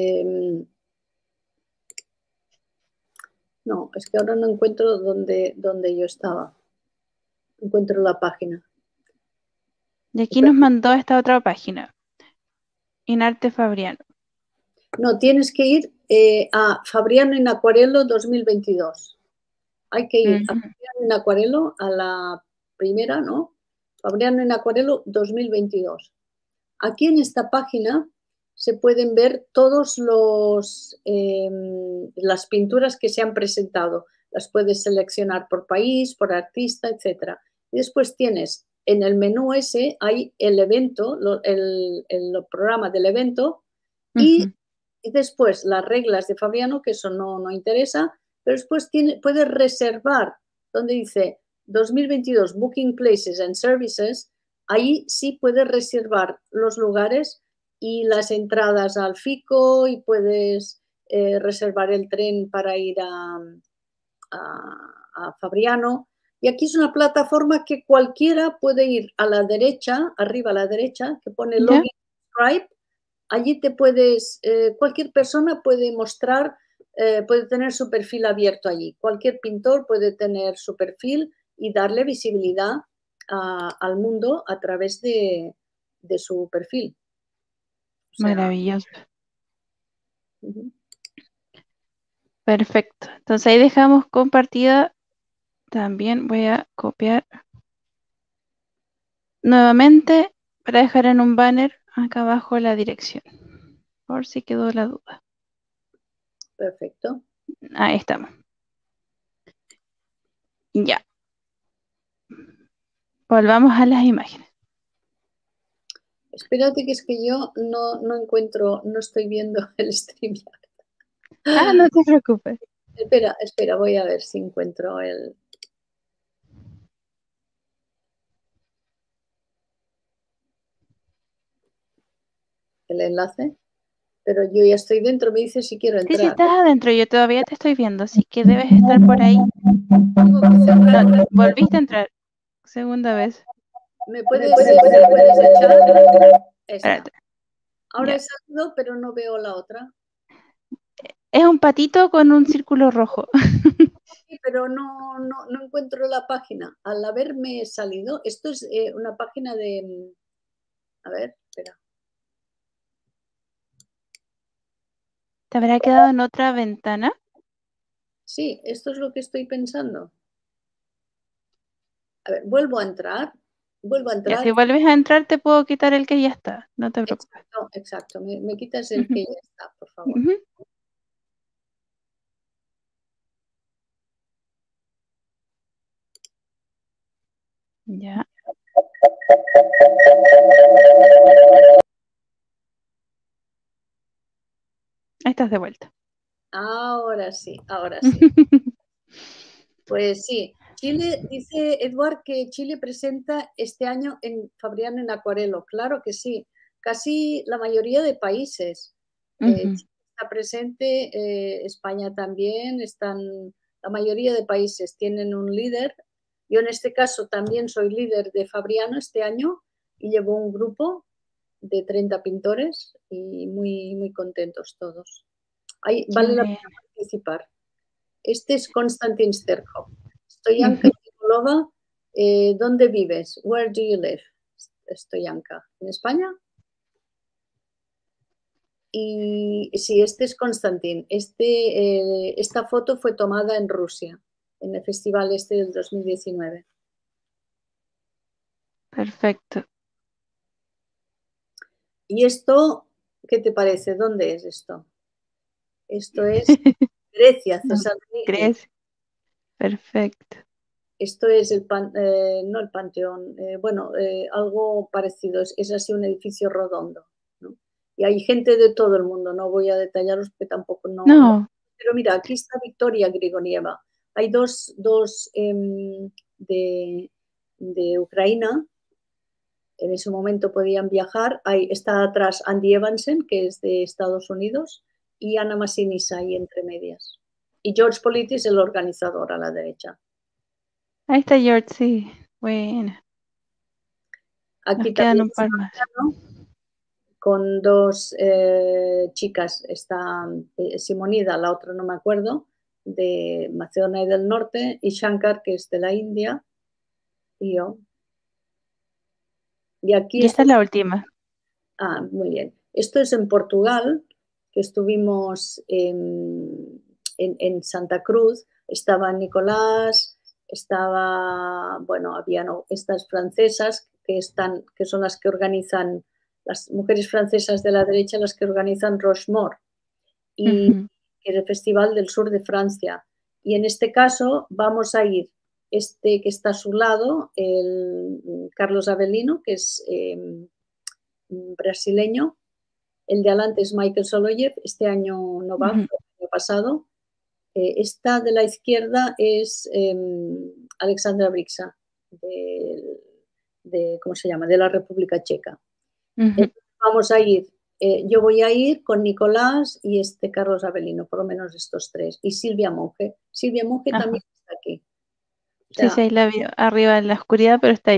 no, es que ahora no encuentro dónde yo estaba. No encuentro la página. Y aquí nos mandó esta otra página, Inarte Fabriano. No, tienes que ir a Fabriano en Acuarelo 2022. Hay que ir a Ujú. Fabriano en Acuarelo, a la primera, ¿no? Fabriano en Acuarelo 2022. Aquí en esta página se pueden ver todos las pinturas que se han presentado. las puedes seleccionar por país, por artista, etc. Y después tienes en el menú ese, hay el evento, el programa del evento y después las reglas de Fabriano, que eso no interesa, pero después puedes reservar, donde dice 2022 Booking Places and Services, ahí sí puedes reservar los lugares y las entradas al FICO y puedes reservar el tren para ir a Fabriano. Y aquí es una plataforma que cualquiera puede ir a la derecha, arriba a la derecha, que pone Login Stripe. Allí te puedes, cualquier persona puede mostrar, puede tener su perfil abierto allí. Cualquier pintor puede tener su perfil y darle visibilidad al mundo a través de su perfil. O sea, maravilloso. Perfecto. Entonces ahí dejamos compartida. También voy a copiar nuevamente para dejar en un banner acá abajo la dirección, por si quedó la duda. Perfecto. Ahí estamos. Ya. Volvamos a las imágenes. Espérate que es que yo no encuentro, no estoy viendo el stream. No te preocupes. Espera, voy a ver si encuentro el enlace, pero yo ya estoy dentro, me dice si quiero Sí, entrar. estás adentro, yo todavía te estoy viendo, así que debes estar por ahí. Tengo que cerrar. No, volviste a entrar, segunda vez. ¿Me puedes echar? Espérate. Ahora Ya. he salido, pero no veo la otra. Es un patito con un círculo rojo. Sí, pero no encuentro la página. Al haberme salido, esto es una página de... A ver, espera. ¿Te habrá quedado en otra ventana? Sí, esto es lo que estoy pensando. A ver, vuelvo a entrar. Ya, si vuelves a entrar te puedo quitar el que ya está, no te preocupes. Exacto. Me quitas el que ya está, por favor. Ya. Ahí estás de vuelta. Ahora sí. Pues sí, Chile, dice Edward que Chile presenta este año en Fabriano en acuarelo. Claro que sí, casi la mayoría de países. Chile está presente, España también, la mayoría de países tienen un líder. Yo en este caso también soy líder de Fabriano este año y llevo un grupo de 30 pintores y muy contentos todos. Vale la pena participar. Este es Konstantin Sterkov. Stoyanka Nikolova, ¿dónde vives? Where do you live? Stoyanka. ¿En España? Y sí, este es Konstantin. Esta foto fue tomada en Rusia, en el festival este del 2019. Perfecto. ¿Y esto qué te parece? ¿Dónde es esto? Esto es Grecia, Thessaloniki. Grecia. Perfecto. Esto es no el Panteón, algo parecido, es así un edificio redondo, ¿no? Y hay gente de todo el mundo, no voy a detallaros porque tampoco No. pero mira, aquí está Victoria Grigonieva. Hay dos de Ucrania, en ese momento podían viajar. Está atrás Andy Evansen, que es de Estados Unidos, y Ana Masinisa ahí entre medias. Y George Politis, el organizador, a la derecha. Ahí está George, sí. Bueno. Aquí Nos quedan también un par más. con dos chicas, está Simonida, la otra no me acuerdo, de Macedonia del Norte, y Shankar, que es de la India, y yo. Y aquí Y esta es la última. muy bien. Esto es en Portugal, que estuvimos en Santa Cruz. Estaba Nicolás, había estas francesas que son las que organizan, las mujeres francesas de la derecha, las que organizan Rochemort, y que es el Festival del Sur de Francia. Y en este caso vamos a ir este que está a su lado, el Carlos Avelino, que es brasileño. El de adelante es Michael Soloyev, este año no va, fue el año pasado. Esta de la izquierda es Alexandra Brixa, ¿cómo se llama? De la República Checa. Vamos a ir, yo voy a ir con Nicolás y este Carlos Avelino, por lo menos estos tres, y Silvia Monge. Silvia Monge también está aquí. O sea, sí, ahí la veo, arriba en la oscuridad, pero está ahí.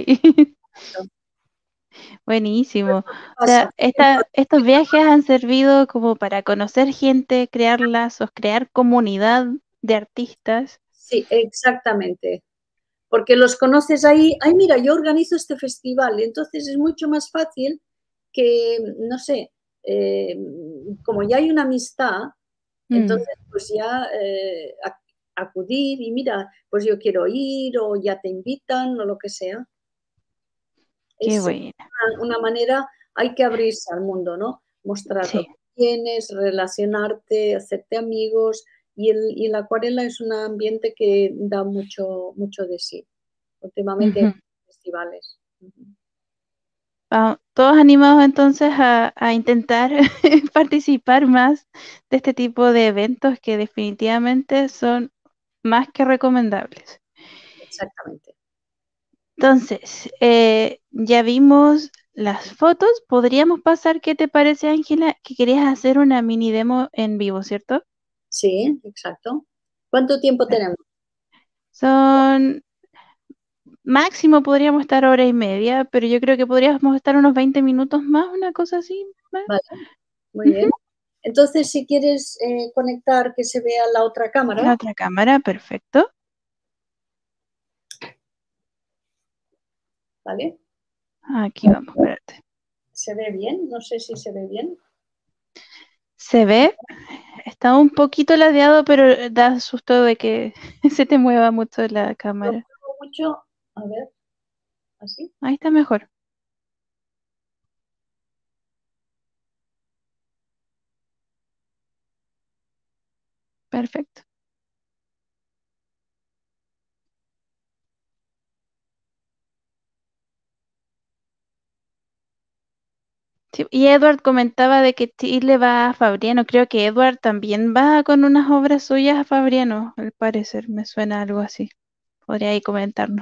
Buenísimo. O sea, estos viajes han servido como para conocer gente, crear lazos, crear comunidad de artistas. Sí, exactamente. Porque los conoces ahí, ay, mira, yo organizo este festival, entonces es mucho más fácil que, no sé, como ya hay una amistad, entonces pues ya acudir y mira, pues yo quiero ir o ya te invitan o lo que sea. Qué Es buena. una manera, hay que abrirse al mundo, ¿no? Mostrar lo Sí. que tienes, relacionarte, hacerte amigos y la acuarela es un ambiente que da mucho, mucho de sí. Últimamente hay festivales. Todos animados entonces a intentar participar más de este tipo de eventos que definitivamente son más que recomendables. Exactamente. Entonces, ya vimos las fotos. Podríamos pasar, ¿qué te parece, Ángela? Que querías hacer una mini demo en vivo, ¿cierto? Sí, exacto. ¿Cuánto tiempo tenemos? Son máximo podríamos estar hora y media, pero yo creo que podríamos estar unos 20 minutos más, una cosa así. ¿Más? Vale, muy bien. Entonces, si quieres conectar que se vea la otra La cámara, otra cámara, perfecto. ¿vale? Aquí vamos, espérate. ¿Se ve bien? No sé si se ve bien. Se ve, está un poquito ladeado, pero da susto de que se te mueva mucho la Lo cámara. muevo mucho. A ver, así. Ahí está mejor. Perfecto. Sí, y Edward comentaba de que Chile va a Fabriano. Creo que Edward también va con unas obras suyas a Fabriano, al parecer. Me suena algo así. Podría ahí comentarnos.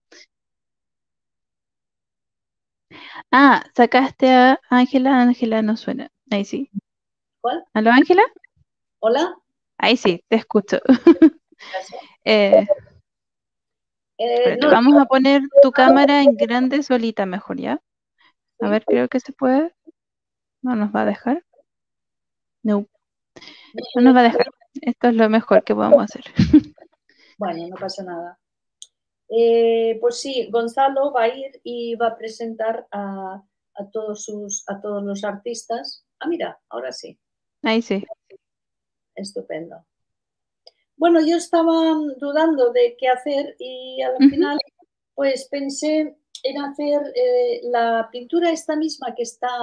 Ah, sacaste a Ángela. Ángela no suena. Ahí sí. ¿Cuál? ¿Aló, Ángela? Hola. Ahí sí, te escucho. Gracias. Eh, espérate, No, vamos a poner tu cámara en grande solita mejor, ¿ya? A ver, creo que se puede. No nos va a dejar. No, no nos va a dejar. Esto es lo mejor que podemos hacer. bueno, no pasa nada. Pues sí, Gonzalo va a ir y va a presentar a todos los artistas. Ah, mira, ahora sí, Ahí sí. estupendo. Bueno, yo estaba dudando de qué hacer y al Ujú. final pues pensé en hacer la pintura esta misma que está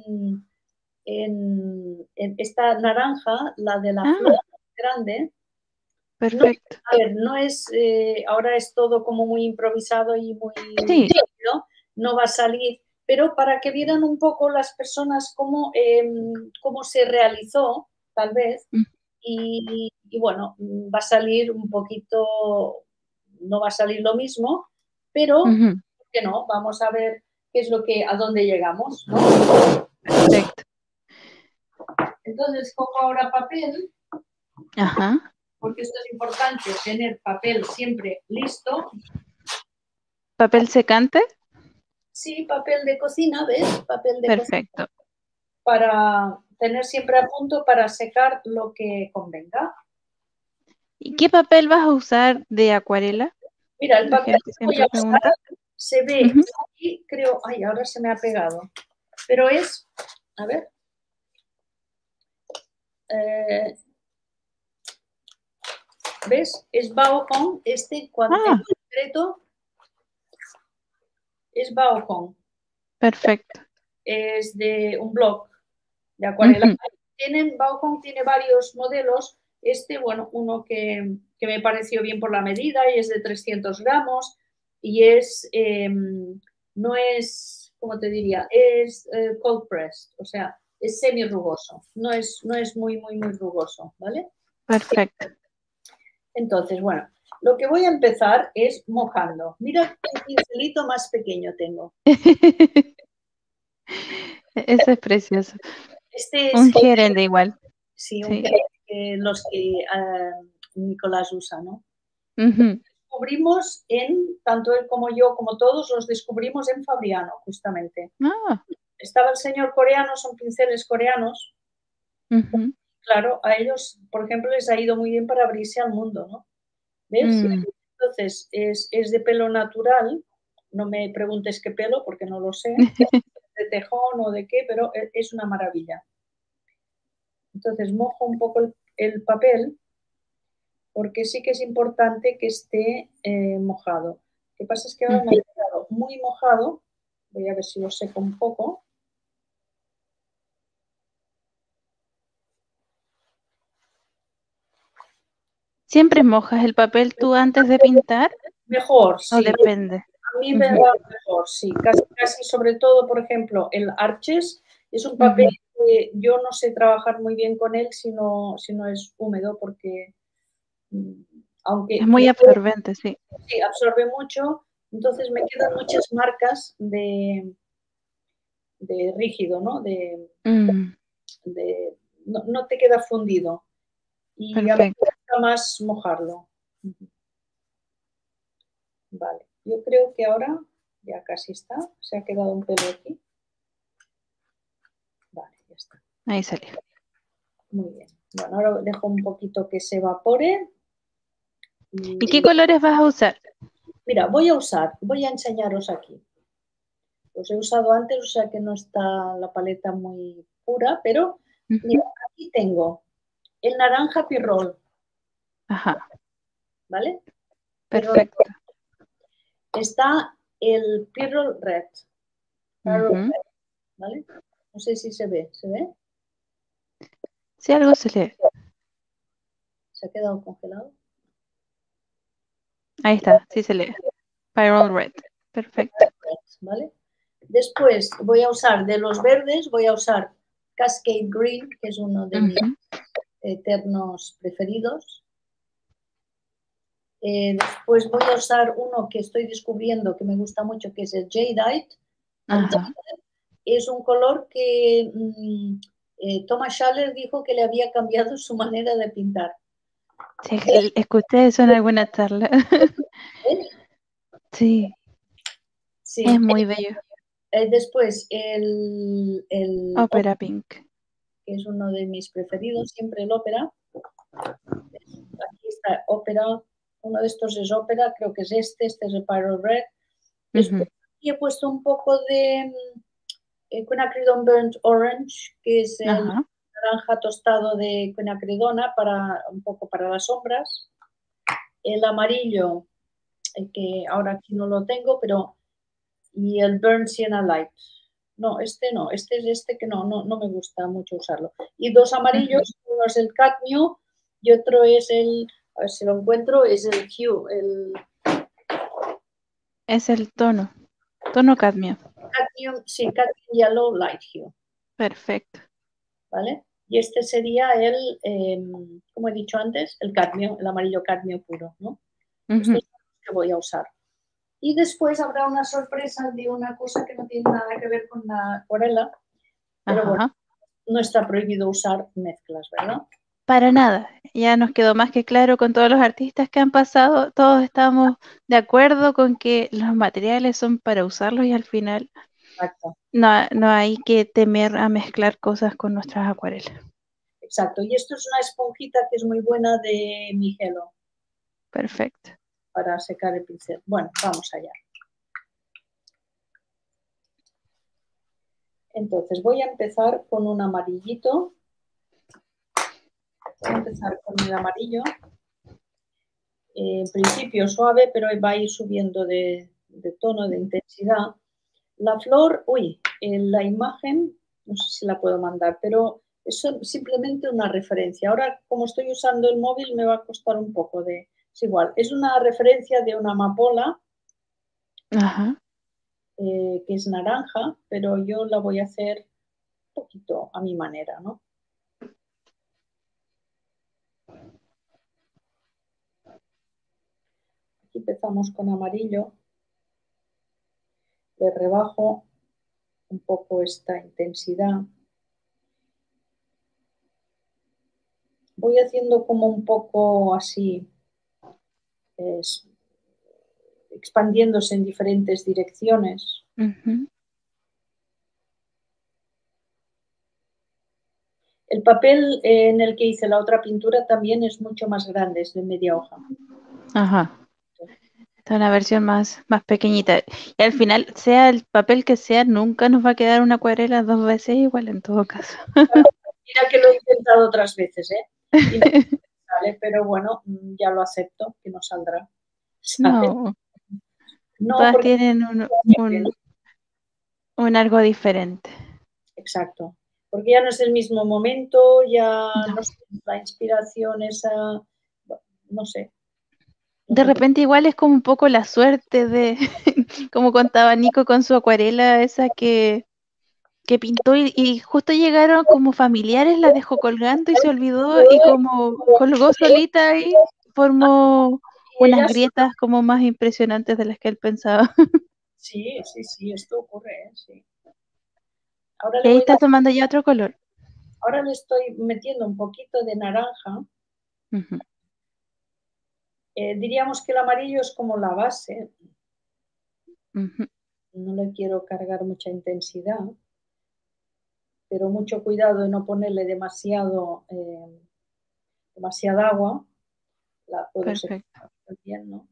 en esta naranja, la de la flor Ah, grande. No, perfecto. a ver, no es, ahora es todo como muy improvisado y muy Sí. rápido, no va a salir, pero para que vieran un poco las personas cómo se realizó, tal vez, Mm, y bueno, va a salir un poquito, no va a salir lo mismo, pero ujú. que no, vamos a ver qué es a dónde llegamos, ¿no? Perfecto. Entonces cojo ahora papel, Ajá. porque esto es importante, tener papel siempre listo. ¿Papel secante? Sí, papel de cocina, ¿ves? Papel de cocina Perfecto. para tener siempre a punto para secar lo que convenga. ¿Y qué papel vas a usar de acuarela? Mira, el La papel gente que voy a siempre usar pregunta. se ve Ujú. aquí, creo, ay, ahora se me ha pegado, pero es, a ver, eh, ¿ves? Es Baohong, en Ah, concreto es Baohong, perfecto. es de un blog de acuarela. Ujú. Baohong tiene varios modelos, Bueno, uno que me pareció bien por la medida y es de 300 gramos y no es, ¿cómo te diría? Es cold pressed, o sea, es semi rugoso, no es muy rugoso, ¿vale? Perfecto. Entonces, bueno, lo que voy a empezar es mojando. Mira qué pincelito más pequeño tengo. Eso es precioso. Este es Un gerente igual. sí, Sí. los que Nicolás usa, ¿no? Ujú. Descubrimos tanto él como yo, como todos, los descubrimos en Fabriano, justamente. Ah, Estaba el señor coreano, son pinceles coreanos. ujú. Claro, a ellos, por ejemplo, les ha ido muy bien para abrirse al mundo, ¿no? ¿Ves? Mm. Entonces, es de pelo natural. No me preguntes qué pelo, porque no lo sé, de tejón o de qué, pero es una maravilla. Entonces, mojo un poco el papel, porque sí que es importante que esté mojado. Lo que pasa es que ahora me ha quedado muy mojado. Voy a ver si lo seco un poco. ¿Siempre mojas el papel tú antes de pintar Mejor, o sí. depende? A mí me Ujú, va mejor, sí. Casi sobre todo, por ejemplo, el Arches es un papel ujú. que yo no sé trabajar muy bien con él si no es húmedo, porque mm, Es aunque muy absorbente, sí. sí, absorbe mucho, entonces me quedan muchas marcas de rígido, ¿no? Mm, No te queda fundido. Y a mí me perfecto. gusta más mojarlo. Vale, yo creo que ahora ya casi está. Se ha quedado un pelo aquí. Vale, ya está. Ahí salió. Muy bien. Bueno, ahora dejo un poquito que se evapore. ¿Y qué colores vas a usar? Mira, voy a enseñaros aquí. Los he usado antes, o sea que no está la paleta muy pura, pero mira, Ujú. aquí tengo el naranja pirrol, Ajá, ¿vale? Pirrol. perfecto. Está el pirrol red, Ujú. ¿vale? No sé si se ve, ¿se ve? Si algo se lee. ¿Se ha quedado congelado? Ahí está, sí se lee. Pyrrole Red. Perfecto. ¿Vale? Después voy a usar de los verdes, voy a usar Cascade Green, que es uno de mis Ujú. eternos preferidos. Después voy a usar uno que estoy descubriendo que me gusta mucho, que es el Jadeite. El Ajá. Jadeite es un color que Thomas Schaller dijo que le había cambiado su manera de pintar. Sí, escuché eso en alguna charla. ¿Eh? Sí, Sí. es muy bello. Después el Opera Pink. que es uno de mis preferidos, siempre el ópera. Aquí está ópera, uno de estos es ópera, creo que es este es el Pyro Red. Ujú. Después aquí he puesto un poco de quinacridone burnt orange, que es el Ajá. naranja tostado de quinacridona para un poco para las sombras. El amarillo, que ahora aquí no lo tengo, pero y el burnt sienna light. No, este es este que no me gusta mucho usarlo. Y dos Ujú. amarillos, uno es el cadmio y otro es a ver si lo encuentro, es el hue, el Es el tono. Tono cadmio. cadmium, sí, cadmium yellow light hue, Perfecto. ¿vale? Y este sería como he dicho antes, el cadmio, el amarillo cadmio puro, ¿no? Estos Ujú. son los que voy a usar. Y después habrá una sorpresa de una cosa que no tiene nada que ver con la acuarela, pero bueno, Ajá. no está prohibido usar mezclas, ¿verdad? Para nada. Ya nos quedó más que claro con todos los artistas que han pasado. Todos estamos de acuerdo con que los materiales son para usarlos y al final Exacto, no hay que temer a mezclar cosas con nuestras acuarelas. exacto. Y esto es una esponjita que es muy buena de Migelo Perfecto. para secar el pincel. Bueno, vamos allá. Entonces voy a empezar con un amarillito. Voy a empezar con el amarillo. En principio suave, pero va a ir subiendo de tono, de intensidad. La flor, la imagen, no sé si la puedo mandar, pero Es simplemente una referencia. Ahora, como estoy usando el móvil, me va a costar un poco de... Es igual, es una referencia de una amapola Ajá. que es naranja, pero yo la voy a hacer un poquito a mi manera, ¿no? Aquí empezamos con amarillo, le rebajo un poco esta intensidad. Voy haciendo como un poco así, expandiéndose en diferentes direcciones. Ujú. El papel en el que hice la otra pintura también es mucho más grande, es de media hoja. Ajá. Esta es una versión más pequeñita. Y al final, sea el papel que sea, nunca nos va a quedar una acuarela dos veces igual en todo caso. Mira que lo he intentado otras veces, ¿eh? Y no sale, pero bueno, ya lo acepto, que no saldrá. ¿Sabes? No, No, todas porque... tienen un algo diferente. Exacto. Porque ya no es el mismo momento, ya No. no sé, la inspiración esa, no sé, no De sé qué. repente igual es como un poco la suerte de, como contaba Nico con su acuarela esa que pintó y justo llegaron como familiares, la dejó colgando y se olvidó y como colgó solita y formó Y unas ella grietas como más impresionantes de las que él pensaba. sí, sí, sí, esto ocurre, ¿eh? Sí. Ahora Y le ahí voy está tomando ya otro color. ahora le estoy metiendo un poquito de naranja. Ujú, Diríamos que el amarillo es como la base, ujú. no le quiero cargar mucha intensidad, pero mucho cuidado de no ponerle demasiada agua, la puedo Perfecto. separar bien, ¿no?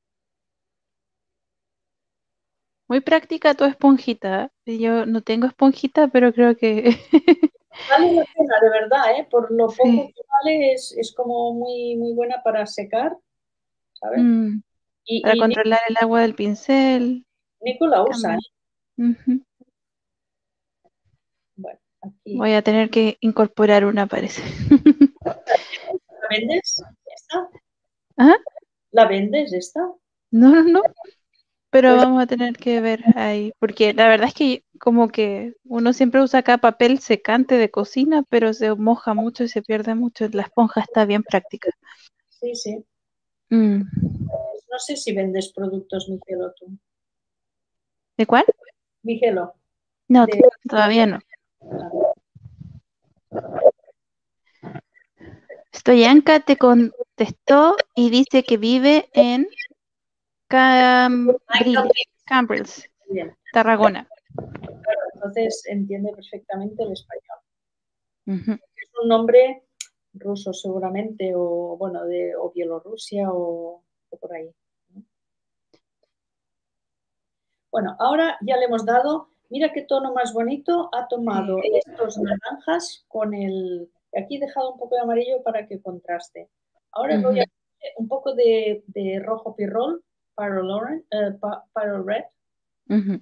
Muy práctica tu esponjita. Yo no tengo esponjita, pero creo que Vale la pena, de verdad, ¿eh? Por lo poco sí. que vale, es como muy, muy buena para secar, ¿sabes? Mm, para Y controlar el agua del pincel Nico la usa, ¿eh? también. Ujú. Bueno, aquí. Voy a tener que incorporar una, parece. ¿La vendes? ¿Esta? ¿Ah? ¿La vendes esta? No, no, no. Pero Pues vamos a tener que ver ahí, porque la verdad es que como que uno siempre usa acá papel secante de cocina, pero se moja mucho y se pierde mucho. La esponja está bien práctica. sí, sí. Mm. Pues no sé si vendes productos Migelo tú. ¿De cuál? Migelo. No, De... todavía no. Stoyanka te contestó y dice que vive en Ay, Cambrils, bien. Tarragona. Claro, entonces entiende perfectamente el español. Ujú. Es un nombre ruso seguramente, o bueno, o Bielorrusia o por ahí, ¿no? Bueno, ahora ya le hemos dado, mira qué tono más bonito ha tomado Sí. estos naranjas con el, aquí he dejado un poco de amarillo para que contraste. Ahora voy a Ujú. hacer un poco de rojo pirrol, Pyrrol Red. Ujú.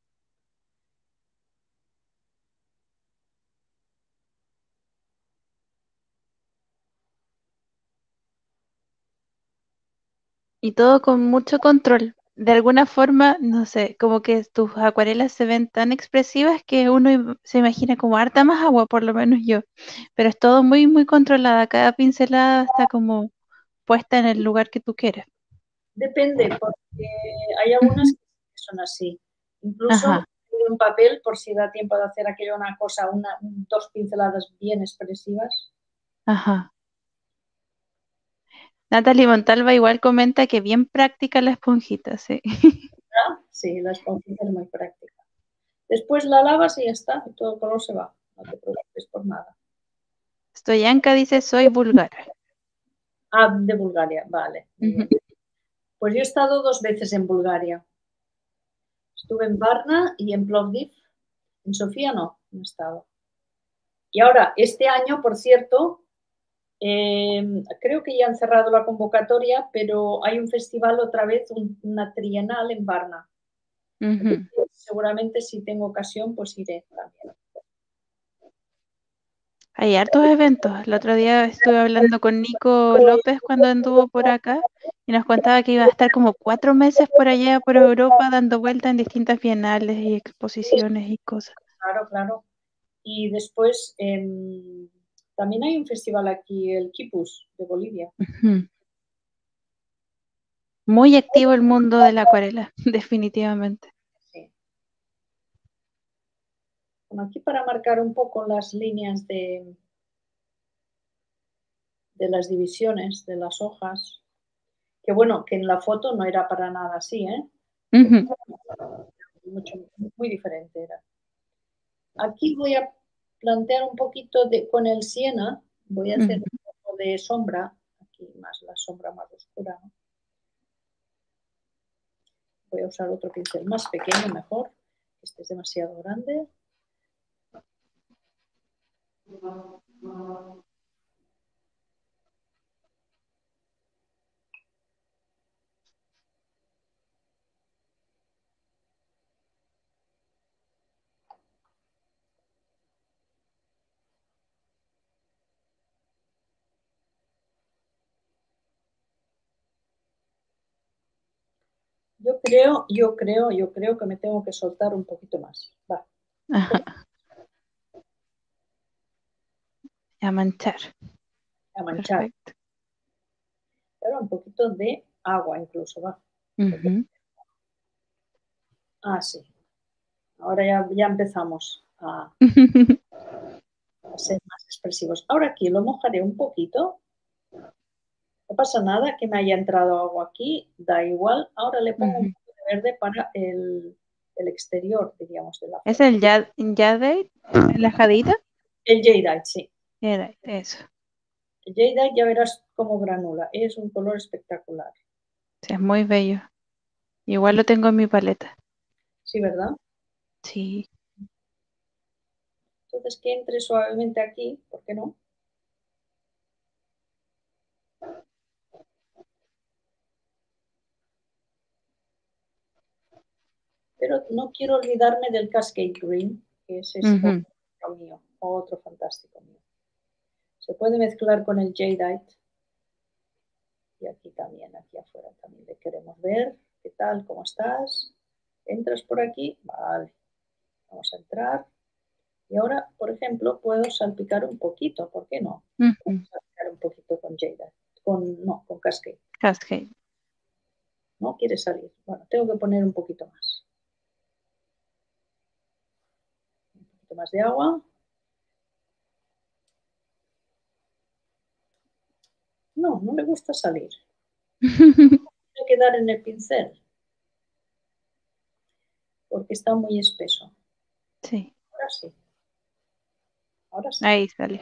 Y todo con mucho control. De alguna forma, no sé, como que tus acuarelas se ven tan expresivas que uno se imagina como harta más agua, por lo menos yo. Pero es todo muy, muy controlada. Cada pincelada está como puesta en el lugar que tú quieres. Depende, porque hay algunas Ujú. que son así. Incluso Ajá, en papel, por si da tiempo de hacer aquello una cosa, dos pinceladas bien expresivas. ajá. Natalie Montalva igual comenta que bien práctica la esponjita, sí. ¿Verdad? Sí, la esponjita es muy práctica. Después la lavas y ya está, y todo el color se va. No te preocupes por nada. Stoyanka dice, soy búlgara. Ah, de Bulgaria, vale, muy Ujú. bien. Pues yo he estado dos veces en Bulgaria. Estuve en Varna y en Plovdiv. En Sofía no he estado. Y ahora, este año, por cierto, creo que ya han cerrado la convocatoria, pero hay un festival otra vez, una trienal en Varna. Ujú. Seguramente si tengo ocasión, pues iré también. Hay hartos eventos. El otro día estuve hablando con Nico López cuando anduvo por acá y nos contaba que iba a estar como 4 meses por allá, por Europa, dando vueltas en distintas bienales y exposiciones y cosas. Claro, claro. Y después también hay un festival aquí, el Quipus de Bolivia. Ujú. Muy activo el mundo de la acuarela, definitivamente. Sí. Bueno, aquí para marcar un poco las líneas de las divisiones de las hojas, que bueno, que en la foto no era para nada así, ¿eh? Ujú, Mucho, muy diferente era. Aquí voy a plantear un poquito con el siena, voy a hacer ujú. un poco de sombra, aquí más la sombra más oscura, ¿no? Voy a usar otro pincel más pequeño mejor, este es demasiado grande. Yo creo que me tengo que soltar un poquito más. Va. Ajá, a manchar. A manchar. Perfecto. Pero un poquito de agua incluso, va. Ujú. Ah, sí. Ahora ya empezamos a ser más expresivos. Ahora aquí lo mojaré un poquito. No pasa nada que me haya entrado agua aquí, da igual. Ahora le pongo un Ujú. poco de verde para el exterior, diríamos, de la ¿Es foto. el Jade? ¿La jadita? El jadeite, sí. Era eso. El jadeite ya verás cómo granula. Es un color espectacular. Sí, es muy bello. Igual lo tengo en mi paleta. Sí, ¿verdad? Sí. Entonces que entre suavemente aquí, ¿por qué no? Pero no quiero olvidarme del Cascade Green, que ese es Ujú. otro mío, otro fantástico mío. Se puede mezclar con el jadeite. Y aquí también, aquí afuera también le queremos ver. ¿Qué tal? ¿Cómo estás? ¿Entras por aquí? Vale. Vamos a entrar. Y ahora, por ejemplo, puedo salpicar un poquito. ¿Por qué no? Puedo Ujú. salpicar un poquito con jadeite. No, con Cascade. Cascade. No quiere salir. Bueno, tengo que poner un poquito más. Un poquito más de agua. No, no le gusta salir. Tiene que dar en el pincel porque está muy espeso. Sí, Ahora sí, ahora sí. ahí salió.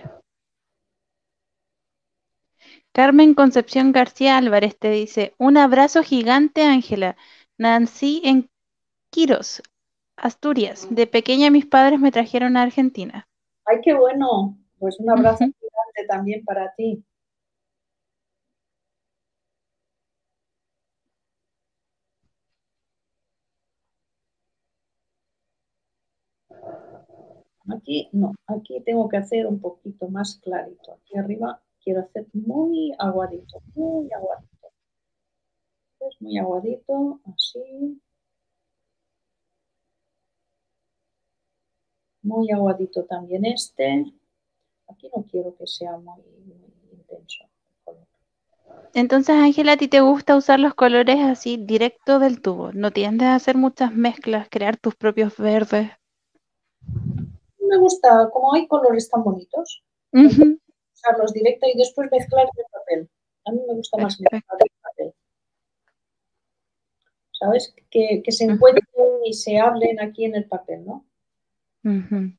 Carmen Concepción García Álvarez te dice, un abrazo gigante, Ángela. Nancy en Quirós, Asturias. De pequeña mis padres me trajeron a Argentina. Ay, qué bueno. Pues un abrazo Ujú. gigante también para ti. Aquí no, aquí tengo que hacer un poquito más clarito. Aquí arriba quiero hacer muy aguadito, muy aguadito. Es muy aguadito, así. Muy aguadito también este. Aquí no quiero que sea muy intenso el color. Entonces, Ángela, ¿a ti te gusta usar los colores así directo del tubo? ¿No tiendes a hacer muchas mezclas, crear tus propios verdes? Me gusta, como hay colores tan bonitos, me gusta Ujú. usarlos directo y después mezclar el papel. A mí me gusta más mezclar Perfecto. el papel. ¿Sabes? Que se Ujú. encuentren y se hablen aquí en el papel, ¿no? Ujú.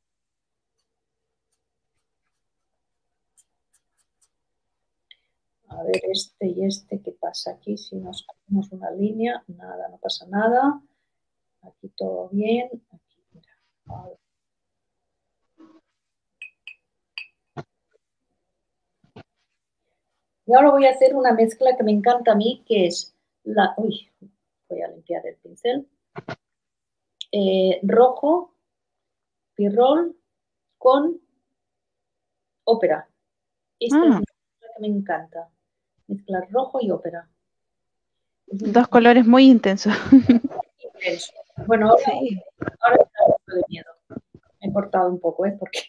A ver, este y este, ¿qué pasa aquí? Si nos hacemos una línea, nada, no pasa nada. Aquí todo bien. Aquí, mira. A ver. Y ahora voy a hacer una mezcla que me encanta a mí, que es la... Uy, voy a limpiar el pincel. Rojo, pirrol, con ópera. Esta es Ah, una cosa que me encanta. Mezclar rojo y ópera. Es dos colores muy intensos. intenso. Bueno, ahora, Sí. ahora me da un poco de miedo. Me he cortado un poco, ¿eh? Porque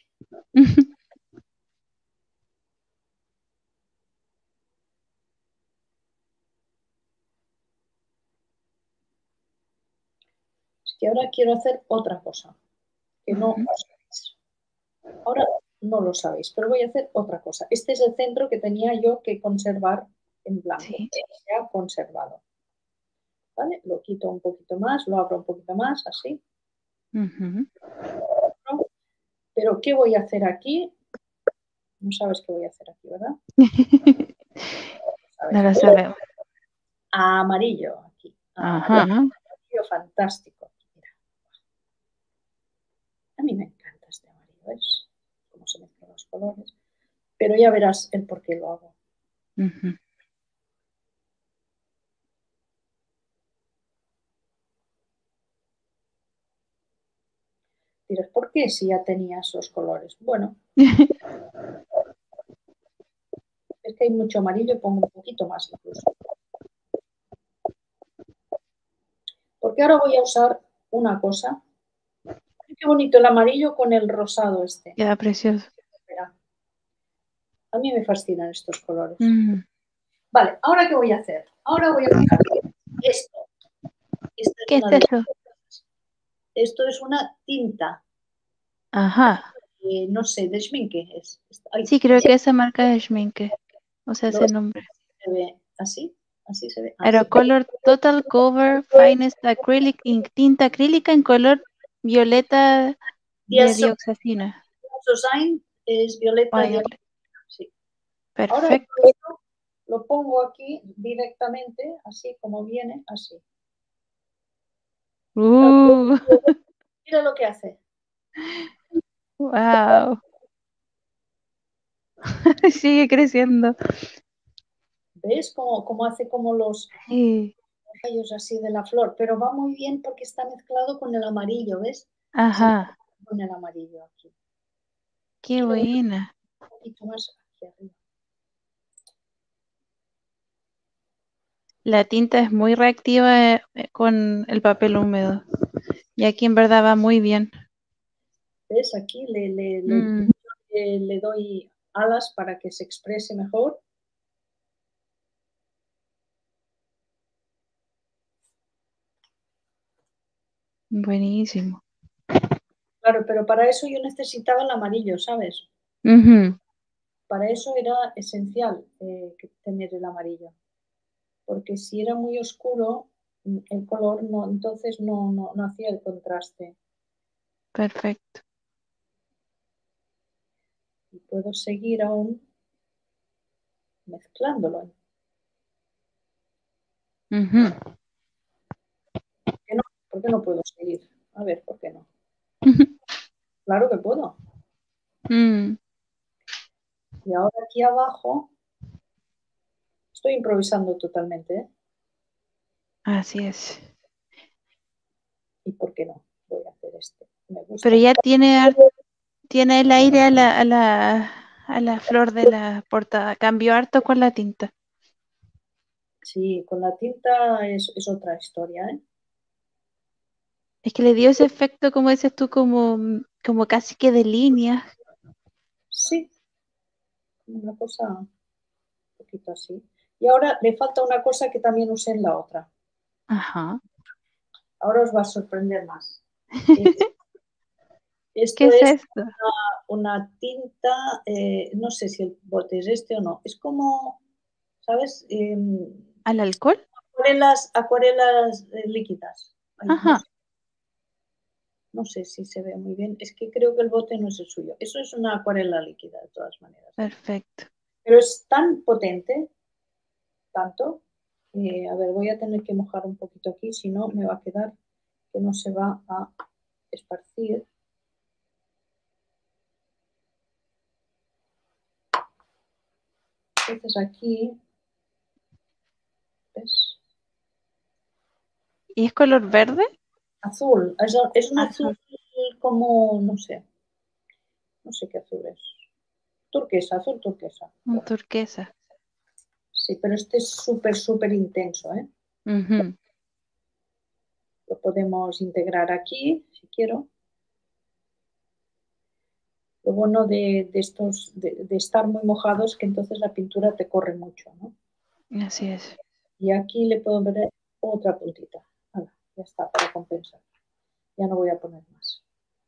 es que ahora quiero hacer otra cosa que no Ujú. sabéis. Ahora no lo sabéis, pero voy a hacer otra cosa. Este es el centro que tenía yo que conservar en blanco. Sí. Se ha conservado. ¿Vale? Lo quito un poquito más, lo abro un poquito más, así. Ujú. ¿No? Pero ¿qué voy a hacer aquí? No sabes qué voy a hacer aquí, ¿verdad? No ¿Sabes? lo sabemos. Amarillo aquí. Ajá. Amarillo fantástico. Mira, a mí me encanta este amarillo, ¿ves? Cómo se mezclan los colores. Pero ya verás el por qué lo hago. Ujú. Dirás, ¿por qué si ya tenía esos colores? Bueno, es que hay mucho amarillo, pongo un poquito más incluso. Porque ahora voy a usar una cosa. Qué bonito el amarillo con el rosado este. Queda precioso. Espera, a mí me fascinan estos colores. Mm. Vale, ¿ahora qué voy a hacer? Ahora voy a usar esto. Esta es ¿Qué es una de las eso? cosas. Esto es una tinta, Ajá. no sé, de schminke es. Ay, Sí, creo que esa marca es Schminke. O sea, ese nombre. se ve así, así se ve. Así. Aerocolor Total Cover Finest Acrylic Ink. Tinta acrílica en color violeta dioxazina. Design es violeta de Violet. sí. Ahora Perfecto. esto lo pongo aquí directamente, así como viene, así. Uh, Mira lo que hace. wow. Sigue creciendo. ¿Ves cómo hace como los Sí. rayos así de la flor? Pero va muy bien porque está mezclado con el amarillo, ¿ves? Se Ajá. mezcla con el amarillo aquí. Qué Y lo voy a poner buena. un poquito más aquí arriba. La tinta es muy reactiva con el papel húmedo. Y aquí en verdad va muy bien. ¿Ves? Aquí Mm, le doy alas para que se exprese mejor. buenísimo. Claro, pero para eso yo necesitaba el amarillo, ¿sabes? Ujú. Para eso era esencial tener el amarillo. Porque si era muy oscuro, el color no, entonces no hacía el contraste. Perfecto. Y puedo seguir aún mezclándolo. Ujú. ¿Por qué no puedo seguir? A ver, ¿por qué no? Claro que puedo. Mm, Y ahora aquí abajo, estoy improvisando totalmente, ¿eh? así es. ¿Y por qué no? Voy a hacer este. Me Pero gusta. ya tiene el aire a la flor de la portada. Cambió harto con la tinta. Sí, con la tinta es otra historia, ¿eh? Es que le dio ese efecto, como dices tú, como casi que de líneas. Sí, una cosa un poquito así. Y ahora le falta una cosa que también usé en la otra. Ajá. Ahora os va a sorprender más. ¿Qué Esto es es esto? una tinta, no sé si el bote es este o no. Es como, ¿sabes? ¿Al alcohol? Acuarelas líquidas. Ay, no Ajá. sé, no sé si se ve muy bien. Es que creo que el bote no es el suyo. Eso es una acuarela líquida, de todas maneras, ¿eh? Perfecto. Pero es tan potente, tanto. A ver, voy a tener que mojar un poquito aquí, si no me va a quedar que no se va a esparcir. Entonces aquí, ¿ves? ¿Y es color verde? Azul, es un azul Azul. como, no sé qué azul es. turquesa, azul turquesa. Un turquesa. Sí, pero este es súper, súper intenso, ¿eh? Ujú. Lo podemos integrar aquí, si quiero. Lo bueno de estar muy mojado es que entonces la pintura te corre mucho, ¿no? Así es. Y aquí le puedo poner otra puntita. Hala, ya está, para compensar. Ya no voy a poner más.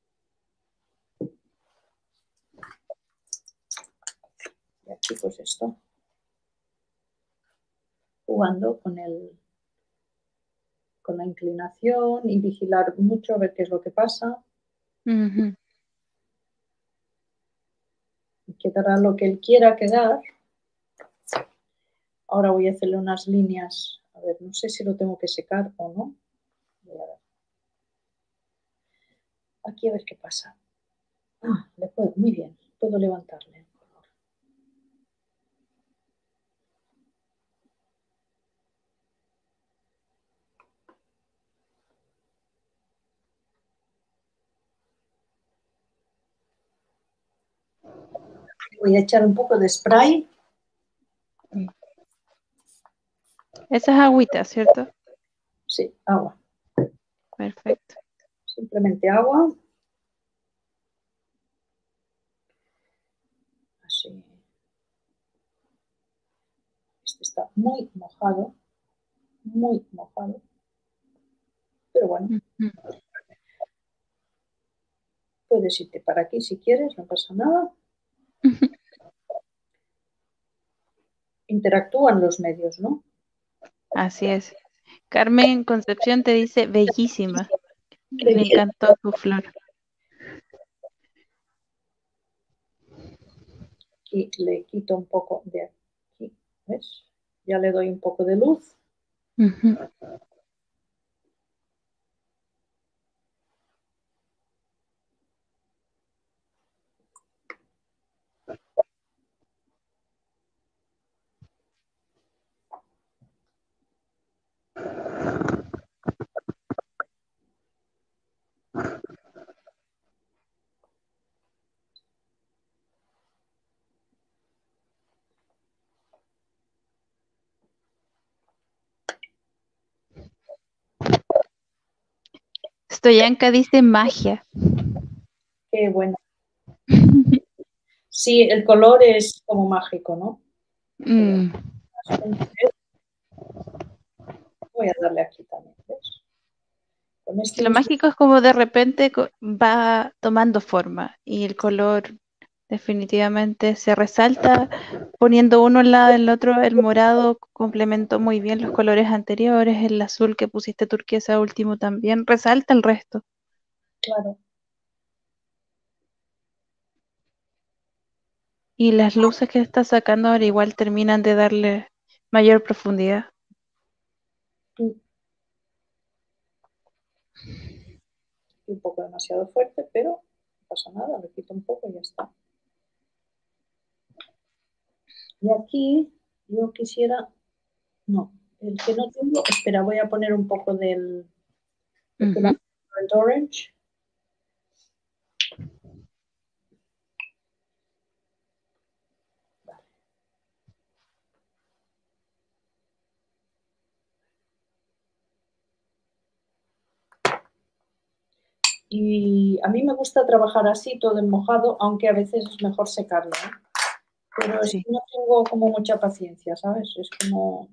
Y aquí pues esto. Jugando con la inclinación y vigilar mucho a ver qué es lo que pasa. Ujú. Y quedará lo que él quiera quedar. Ahora voy a hacerle unas líneas. A ver, no sé si lo tengo que secar o no. Voy a ver. Aquí a ver qué pasa. Ah, le puedo, muy bien. Puedo levantarle. Voy a echar un poco de spray. Esa es agüita, ¿cierto? Sí, agua. Perfecto. Simplemente agua. Así. Este está muy mojado. Muy mojado. Pero bueno, Ujú. puedes irte para aquí si quieres, no pasa nada. Interactúan los medios, ¿no? Así es. Carmen Concepción te dice bellísima. Qué Le bien. encantó tu flor. Y le quito un poco de aquí, ¿ves? Ya le doy un poco de luz. Ujú. Stoyanka dice magia. Qué bueno. Sí, el color es como mágico, ¿no? Mm. Voy a darle aquí también, ¿ves? Con este Lo mismo, mágico es como de repente va tomando forma y el color definitivamente se resalta poniendo uno al lado del otro. El morado complementó muy bien los colores anteriores, el azul que pusiste turquesa último también resalta el resto. claro. Y las luces que está sacando ahora igual terminan de darle mayor profundidad. Un poco demasiado fuerte, pero no pasa nada, le quito un poco y ya está. Y aquí yo quisiera, no, el que no tengo, espera, voy a poner un poco del Ujú. Current Orange. Y a mí me gusta trabajar así, todo en mojado, aunque a veces es mejor secarlo, ¿eh? Pero es Sí. que no tengo como mucha paciencia, ¿sabes? Es como,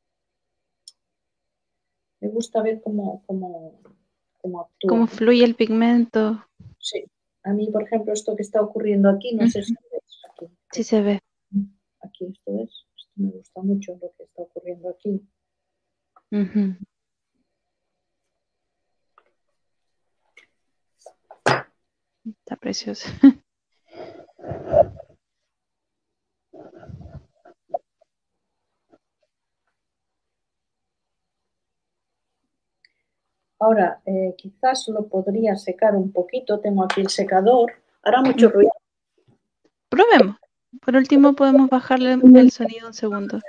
me gusta ver cómo Cómo actúa. fluye el pigmento, Sí. A mí, por ejemplo, esto que está ocurriendo aquí, no sé si ujú, ves aquí. sí se ve. Aquí, esto es. Esto me gusta mucho lo que está ocurriendo aquí. Ujú. Está precioso. Ahora, quizás lo podría secar un poquito. Tengo aquí el secador. Hará mucho Mm. ruido. Probemos. Por último, podemos bajarle el sonido un segundo.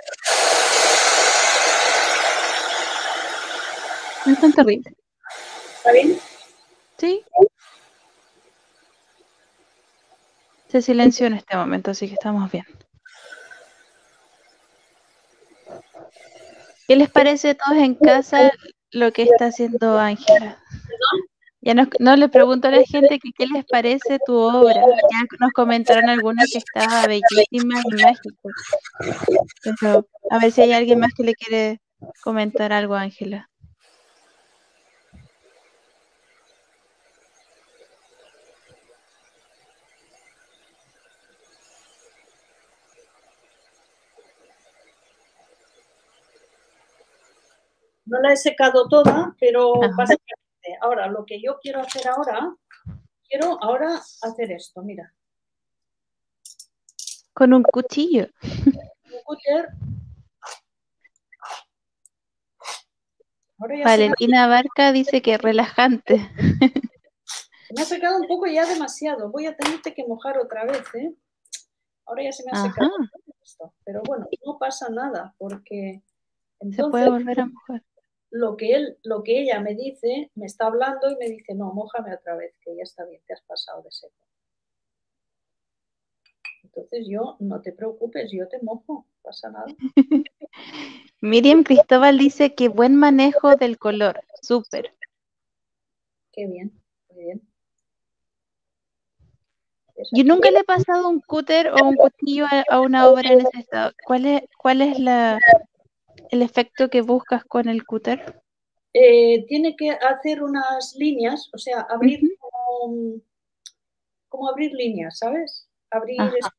No es tan terrible. ¿Está bien? Sí, Se silenció en este momento, así que estamos bien. ¿Qué les parece a todos en casa lo que está haciendo Ángela? Ya no le pregunto a la gente que qué les parece tu obra. Ya nos comentaron algunos que estaba bellísima y mágico. Pero a ver si hay alguien más que le quiere comentar algo a Ángela. No la he secado toda, pero Ajá. básicamente, ahora lo que yo quiero hacer ahora, quiero ahora hacer esto, mira. Con un cuchillo. Un cúter, ahora ya Valentina Barca dice que relajante. se me ha secado un poco ya demasiado. Voy a tenerte que mojar otra vez, ¿eh? Ahora ya se me ha secado Ajá, esto. Pero bueno, no pasa nada, porque se puede entonces volver a mojar. lo que ella me dice, me está hablando y me dice, no, mójame otra vez, que ya está bien, te has pasado de seco. Entonces yo, no te preocupes, yo te mojo, no pasa nada. Miriam Cristóbal dice que buen manejo del color. Súper. Qué bien, muy bien. ¿Ves Yo aquí? nunca le he pasado un cúter o un cuchillo a una obra en ese estado. ¿Cuál es el efecto que buscas con el cúter? Tiene que hacer unas líneas, o sea, abrir Ujú. como abrir líneas, ¿sabes? Abrir Ajá.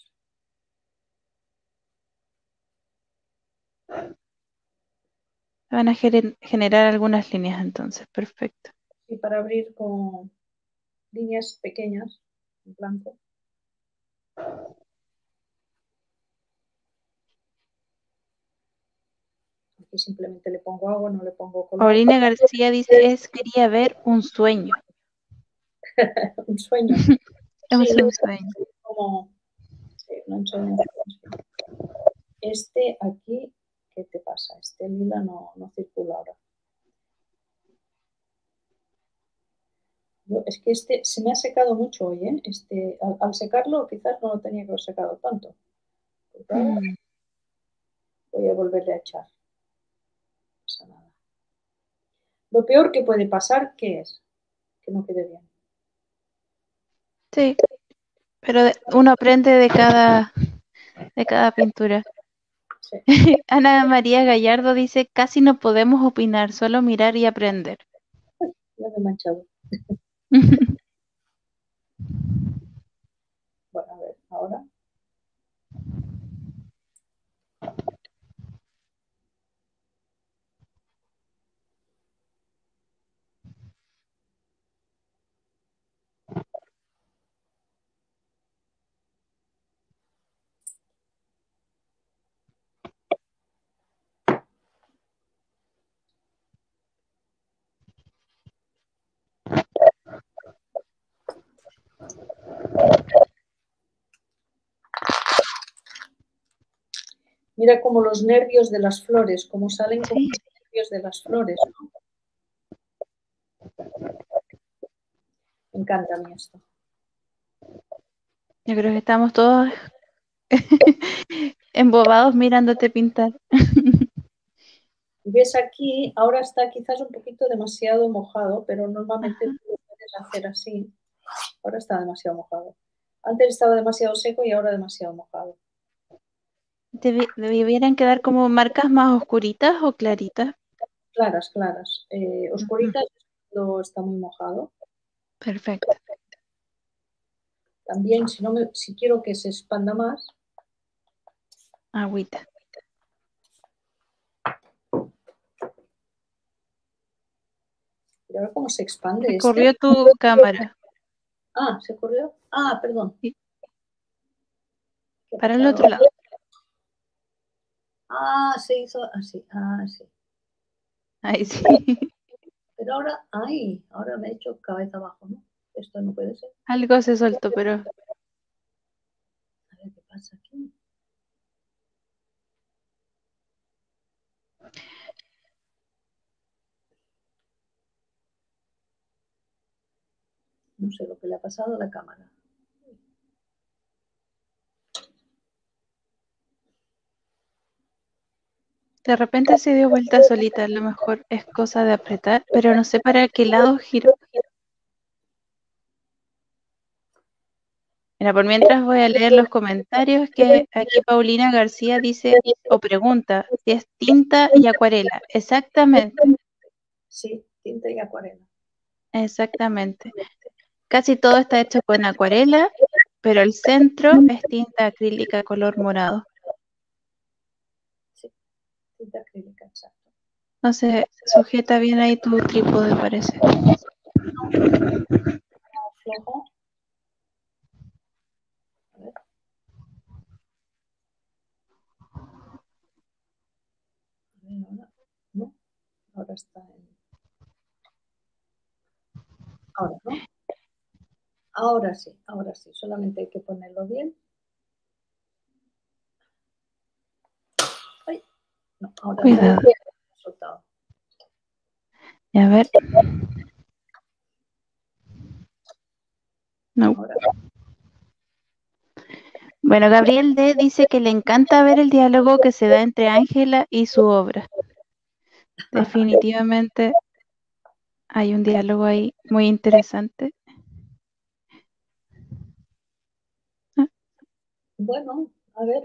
Van a generar algunas líneas entonces. Perfecto. y para abrir con líneas pequeñas, en blanco. Aquí simplemente le pongo agua, no le pongo color. Paulina García dice, quería ver un sueño. Un sueño. Sí, Es no, un sueño. como sí, un sueño. Este aquí, ¿qué te pasa? Este lila no circula ahora. Es que este se me ha secado mucho hoy, ¿eh? Al secarlo quizás no lo tenía que haber secado tanto. Pues ahora Mm. voy a volverle a echar. No pasa nada. Lo peor que puede pasar, ¿qué es? Que no quede bien. Sí, pero uno aprende de cada pintura. Sí, Ana María Gallardo dice, casi no podemos opinar, solo mirar y aprender. ya me he manchado. Bueno, a ver, ahora. Mira como los nervios de las flores, como salen como Sí, los nervios de las flores, ¿no? Me encanta a mí esto. yo creo que estamos todos embobados mirándote pintar. Y ves aquí, ahora está quizás un poquito demasiado mojado, pero normalmente Ajá. tú lo puedes hacer así. Ahora está demasiado mojado. Antes estaba demasiado seco y ahora demasiado mojado. Debieran quedar como marcas más oscuritas o claritas. Claras, claras. Ujú. Oscuritas cuando está muy mojado. Perfecto. También, si quiero que se expanda más, Agüita. mira a ver cómo se expande Se este. corrió tu cámara. Ah, ¿se corrió? Ah, perdón. Sí, ¿Qué ha para el pasado? otro lado. Ah, se hizo así. Ah, sí. Ahí sí. Pero ahora, ay, ahora me he hecho cabeza abajo, ¿no? Esto no puede ser. Algo se soltó, pero A ver qué pasa aquí. No sé lo que le ha pasado a la cámara. De repente se dio vuelta solita, a lo mejor es cosa de apretar, pero no sé para qué lado giró. Mira, por mientras voy a leer los comentarios que aquí Paulina García dice o pregunta si es tinta y acuarela. Exactamente, Sí, tinta y acuarela. exactamente. Casi todo está hecho con acuarela, pero el centro es tinta acrílica color morado. Sí, tinta acrílica, exacto. No se sujeta bien ahí tu trípode, parece. Flojo. A ver. Ahora, no, ahora está en... Ahora, ¿no? Ahora sí, solamente hay que ponerlo bien. Ay, no, ahora Cuidado. no, soltado. Y a ver. No. Ahora. Bueno, Gabriel D. dice que le encanta ver el diálogo que se da entre Ángela y su obra. Definitivamente hay un diálogo ahí muy interesante. Bueno, a ver,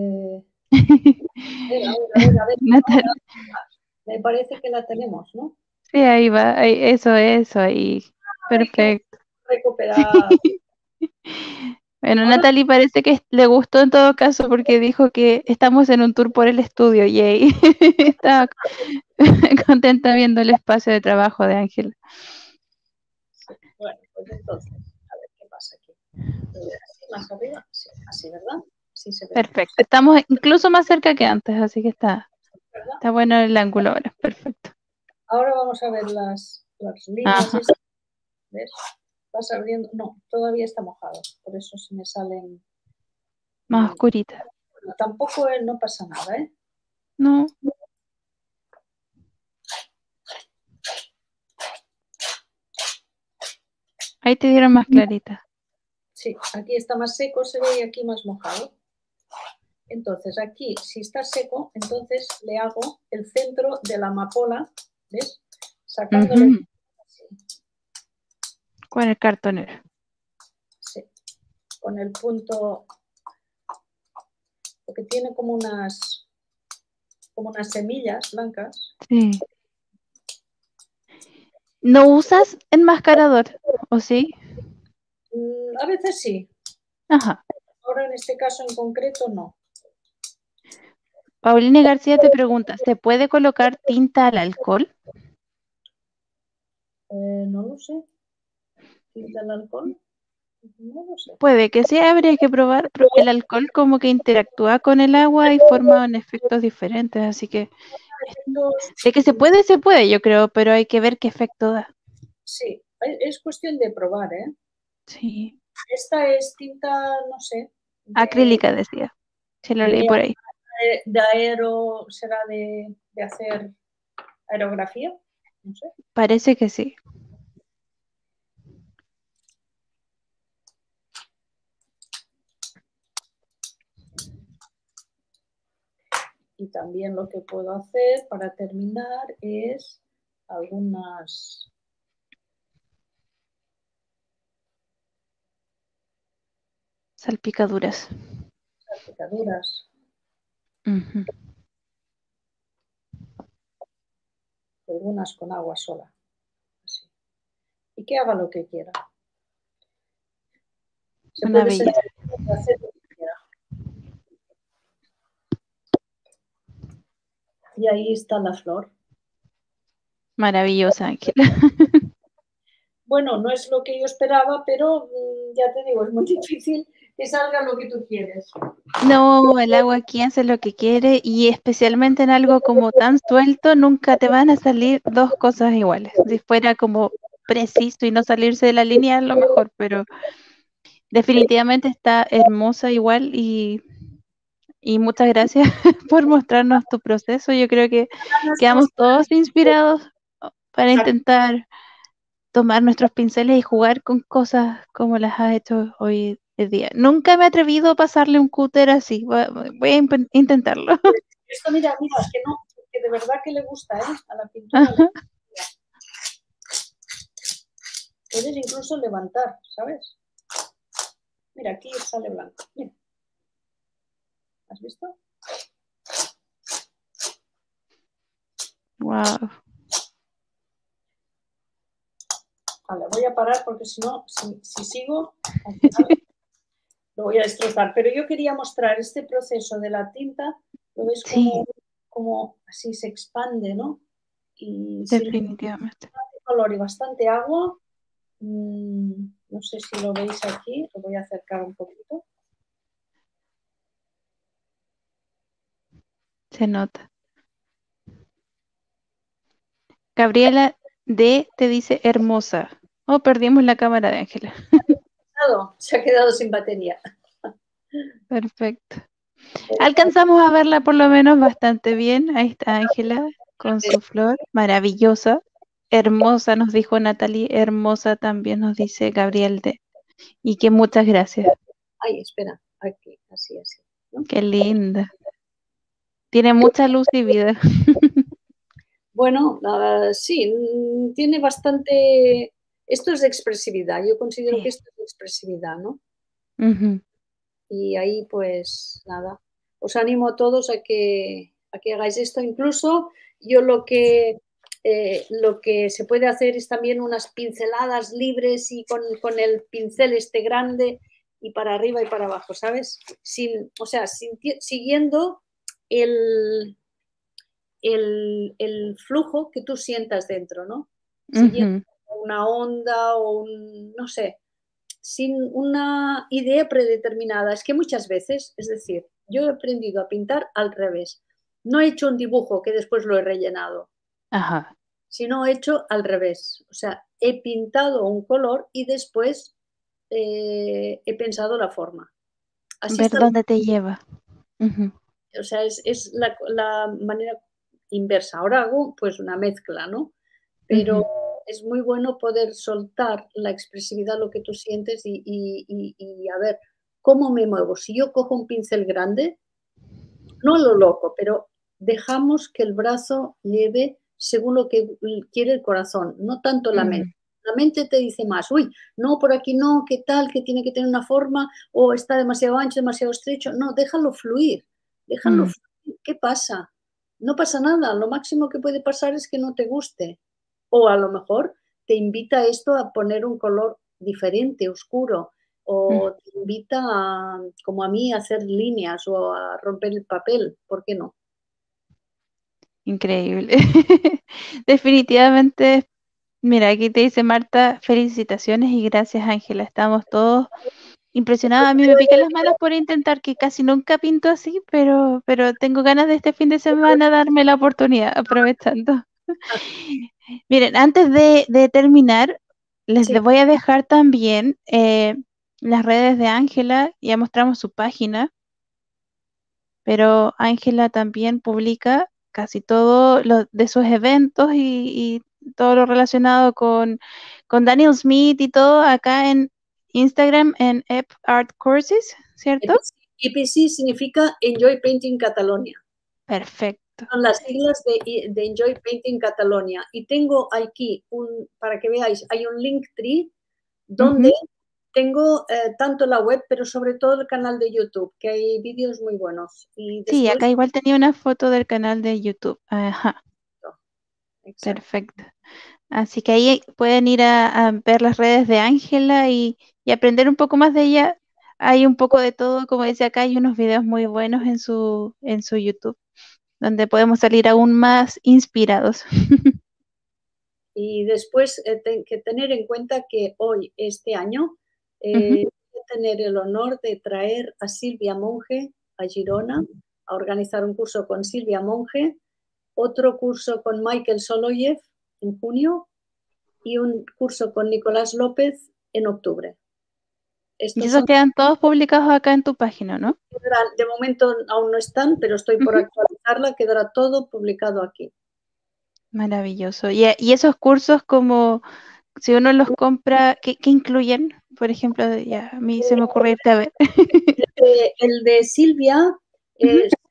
a ver, Natal, me parece que la tenemos, ¿no? sí, ahí va, eso, ahí. Hay que Perfecto. recuperar. Bueno, Ahora, Natalie parece que le gustó en todo caso porque dijo que estamos en un tour por el estudio y ahí estaba contenta viendo el espacio de trabajo de Ángela. sí, bueno, pues entonces, a ver qué pasa aquí. Así, más arriba, sí, así, ¿verdad? Así se ve bien, Perfecto. Estamos incluso más cerca que antes, así que está ¿verdad? bueno el ángulo ahora. Perfecto. Ahora vamos a ver las líneas. Ajá. ¿Ves? Vas abriendo. No, todavía está mojado, por eso se me salen. Más oscurita. Bueno, tampoco no pasa nada, ¿eh? No. Ahí te dieron más clarita. Sí, aquí está más seco, se ve, y aquí más mojado. Entonces, aquí, si está seco, entonces le hago el centro de la amapola, ¿ves? Sacándole así, Con el cartonero. sí, con el punto, porque tiene como unas semillas blancas. Sí. ¿No usas enmascarador? ¿O sí? A veces sí, Ajá. ahora en este caso en concreto no. Paulina García te pregunta, ¿se puede colocar tinta al alcohol? No lo sé. ¿Tinta al alcohol? No lo sé. Puede que sí, habría que probar. El alcohol como que interactúa con el agua y forma efectos diferentes, así que de que se puede, yo creo, pero hay que ver qué efecto da. Sí, es cuestión de probar, ¿eh? Sí. Esta es tinta, no sé, Acrílica decía. Se lo leí de, por ahí. será de hacer aerografía, no sé. Parece que sí. Y también lo que puedo hacer para terminar es algunas Salpicaduras. salpicaduras, Ujú. algunas con agua sola. Así. Y que haga lo que quiera. Se Una puede belleza. hacer lo que quiera. Y ahí está la flor. Maravillosa, Ángela. Bueno, no es lo que yo esperaba, pero ya te digo, es muy difícil que salga lo que tú quieres. No, el agua aquí hace lo que quiere y especialmente en algo como tan suelto, nunca te van a salir dos cosas iguales. Si fuera como preciso y no salirse de la línea, a lo mejor, pero definitivamente está hermosa igual y muchas gracias por mostrarnos tu proceso. Yo creo que quedamos todos inspirados para intentar tomar nuestros pinceles y jugar con cosas como las has hecho hoy en día. Nunca me he atrevido a pasarle un cúter así. Voy a intentarlo. Esto, mira, que no, que de verdad que le gusta, a la pintura. Puedes incluso levantar, ¿sabes? Mira, aquí sale blanco. Mira. ¿Has visto? Wow. Vale, voy a parar porque si no, si sigo, al final lo voy a destrozar. Pero yo quería mostrar este proceso de la tinta, lo ves como así se expande, ¿no? Y si le pones Definitivamente. bastante color y bastante agua, no sé si lo veis aquí, lo voy a acercar un poquito. Se nota. Gabriela D te dice hermosa. Oh, perdimos la cámara de Ángela. Se ha quedado sin batería. Perfecto. Alcanzamos a verla por lo menos bastante bien. Ahí está Ángela con su flor. Maravillosa. Hermosa, nos dijo Natalie. Hermosa también nos dice Gabriel D. Y que muchas gracias. Ay, espera, aquí, así, ¿no? Qué linda. Tiene mucha luz y vida. Bueno, sí, tiene bastante. Esto es de expresividad. Yo considero Sí. que esto es de expresividad, ¿no? Ujú. Y ahí, pues nada, os animo a todos a que hagáis esto. Incluso yo lo que se puede hacer es también unas pinceladas libres y con el pincel este grande y para arriba y para abajo, ¿sabes? Siguiendo el, el flujo que tú sientas dentro, ¿no? Siguiendo Ujú. una onda o no sé, sin una idea predeterminada. Es que muchas veces, es decir, yo he aprendido a pintar al revés. No he hecho un dibujo que después lo he rellenado, Ajá. sino he hecho al revés. O sea, he pintado un color y después he pensado la forma. Así Ver está. dónde te lleva. Ujú. O sea, es la manera inversa. Ahora hago pues una mezcla, ¿no? Pero Ujú. es muy bueno poder soltar la expresividad, lo que tú sientes y a ver cómo me muevo. Si yo cojo un pincel grande, no lo loco, pero dejamos que el brazo lleve según lo que quiere el corazón, no tanto la mente. Ujú. La mente te dice más, uy, no, por aquí no, qué tal, que tiene que tener una forma, o está demasiado ancho, demasiado estrecho. No, déjalo fluir, déjalo Mm. fluir. ¿Qué pasa? No pasa nada, lo máximo que puede pasar es que no te guste. O a lo mejor te invita esto a poner un color diferente, oscuro, Mm. o te invita, como a mí, a hacer líneas o a romper el papel, ¿por qué no? Increíble. Definitivamente, mira, aquí te dice Marta, felicitaciones y gracias, Ángela. Estamos todos impresionados. A mí me pican las manos por intentar, que casi nunca pinto así, pero tengo ganas de este fin de semana darme la oportunidad, aprovechando. Miren, antes de terminar, Sí, voy a dejar también las redes de Ángela. Ya mostramos su página, pero Ángela también publica casi todo lo de sus eventos y todo lo relacionado con Daniel Smith y todo acá en Instagram en Ep Art Courses, ¿cierto? EPC significa Enjoy Painting Catalonia. Perfecto. Son las siglas de Enjoy Painting Catalonia. Y tengo aquí, para que veáis, hay un Linktree donde Ujú. tengo tanto la web, pero sobre todo el canal de YouTube, que hay vídeos muy buenos. Y Sí, después, acá igual tenía una foto del canal de YouTube. Ajá, exacto. perfecto. Así que ahí pueden ir a ver las redes de Ángela y aprender un poco más de ella. Hay un poco de todo, como decía acá, hay unos videos muy buenos en su YouTube, donde podemos salir aún más inspirados. Y después que tener en cuenta que hoy, este año, Ujú. voy a tener el honor de traer a Silvia Monge a Girona, a organizar un curso con Silvia Monge, otro curso con Michael Soloyev en junio y un curso con Nicolás López en octubre. Y Estos esos son, quedan todos publicados acá en tu página, ¿no? de momento aún no están, pero estoy por Ujú. actualizarla, quedará todo publicado aquí. Maravilloso. Y esos cursos, como si uno los compra, ¿qué incluyen? Por ejemplo, ya a mí se me ocurre irte a ver. El de Silvia Ujú.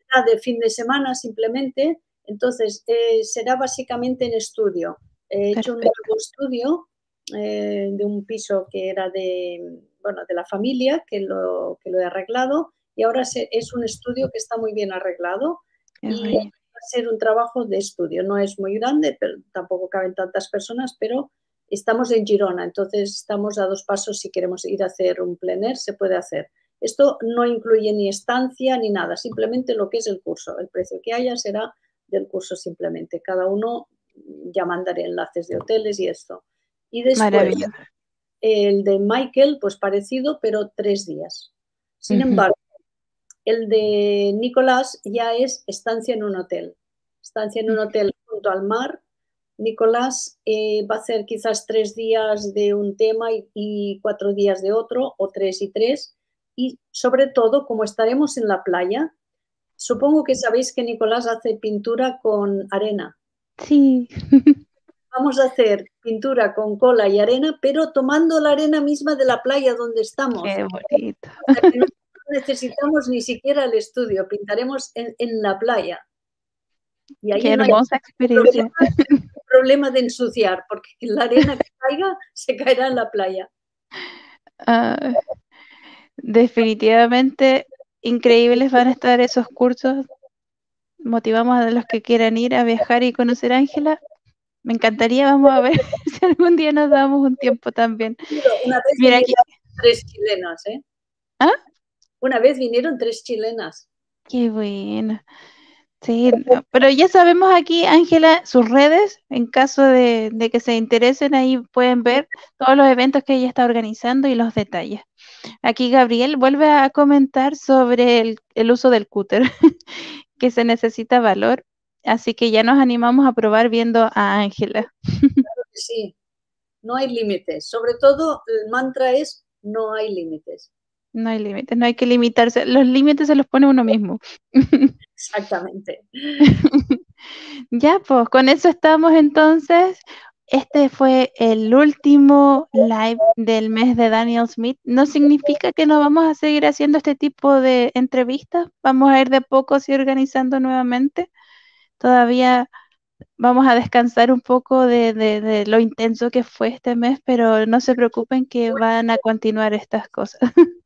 de fin de semana simplemente, entonces será básicamente en estudio. He hecho un nuevo estudio de un piso que era de la familia, que lo he arreglado, y ahora es un estudio que está muy bien arreglado y va a ser un trabajo de estudio. No es muy grande, pero tampoco caben tantas personas, pero estamos en Girona, entonces estamos a 2 pasos. Si queremos ir a hacer un plener, se puede hacer. Esto no incluye ni estancia ni nada, simplemente lo que es el curso. El precio que haya será del curso simplemente. Cada uno ya mandaré enlaces de hoteles y esto. Y después, el de Michael, pues parecido, pero 3 días. Sin embargo, el de Nicolás ya es estancia en un hotel. Estancia en un hotel junto al mar. Nicolás va a hacer quizás 3 días de un tema y 4 días de otro, o 3 y 3. Y sobre todo, como estaremos en la playa, supongo que sabéis que Nicolás hace pintura con arena. Sí. Vamos a hacer pintura con cola y arena, pero tomando la arena misma de la playa donde estamos. Qué bonito. O sea, que no necesitamos ni siquiera el estudio, pintaremos en la playa. Y ahí qué no hay hermosa experiencia. problema de ensuciar, porque la arena que caiga se caerá en la playa. Definitivamente increíbles van a estar esos cursos. Motivamos a los que quieran ir a viajar y conocer a Ángela. Me encantaría, vamos a ver si algún día nos damos un tiempo también. Una vez Mira aquí. vinieron 3 chilenas, ¿eh? ¿Ah? Una vez vinieron 3 chilenas. Qué bueno. Sí, no, pero ya sabemos aquí, Ángela, sus redes, en caso de que se interesen, ahí pueden ver todos los eventos que ella está organizando y los detalles. Aquí Gabriel vuelve a comentar sobre el uso del cúter, que se necesita valor, así que ya nos animamos a probar viendo a Ángela. Claro que sí, no hay límites. Sobre todo, el mantra es: no hay límites. No hay límites, no hay que limitarse, los límites se los pone uno mismo. Exactamente. Ya, pues con eso estamos entonces. Este fue el último live del mes de Daniel Smith. No significa que no vamos a seguir haciendo este tipo de entrevistas. Vamos a ir de poco así organizando nuevamente. Todavía vamos a descansar un poco de lo intenso que fue este mes, pero no se preocupen que van a continuar estas cosas,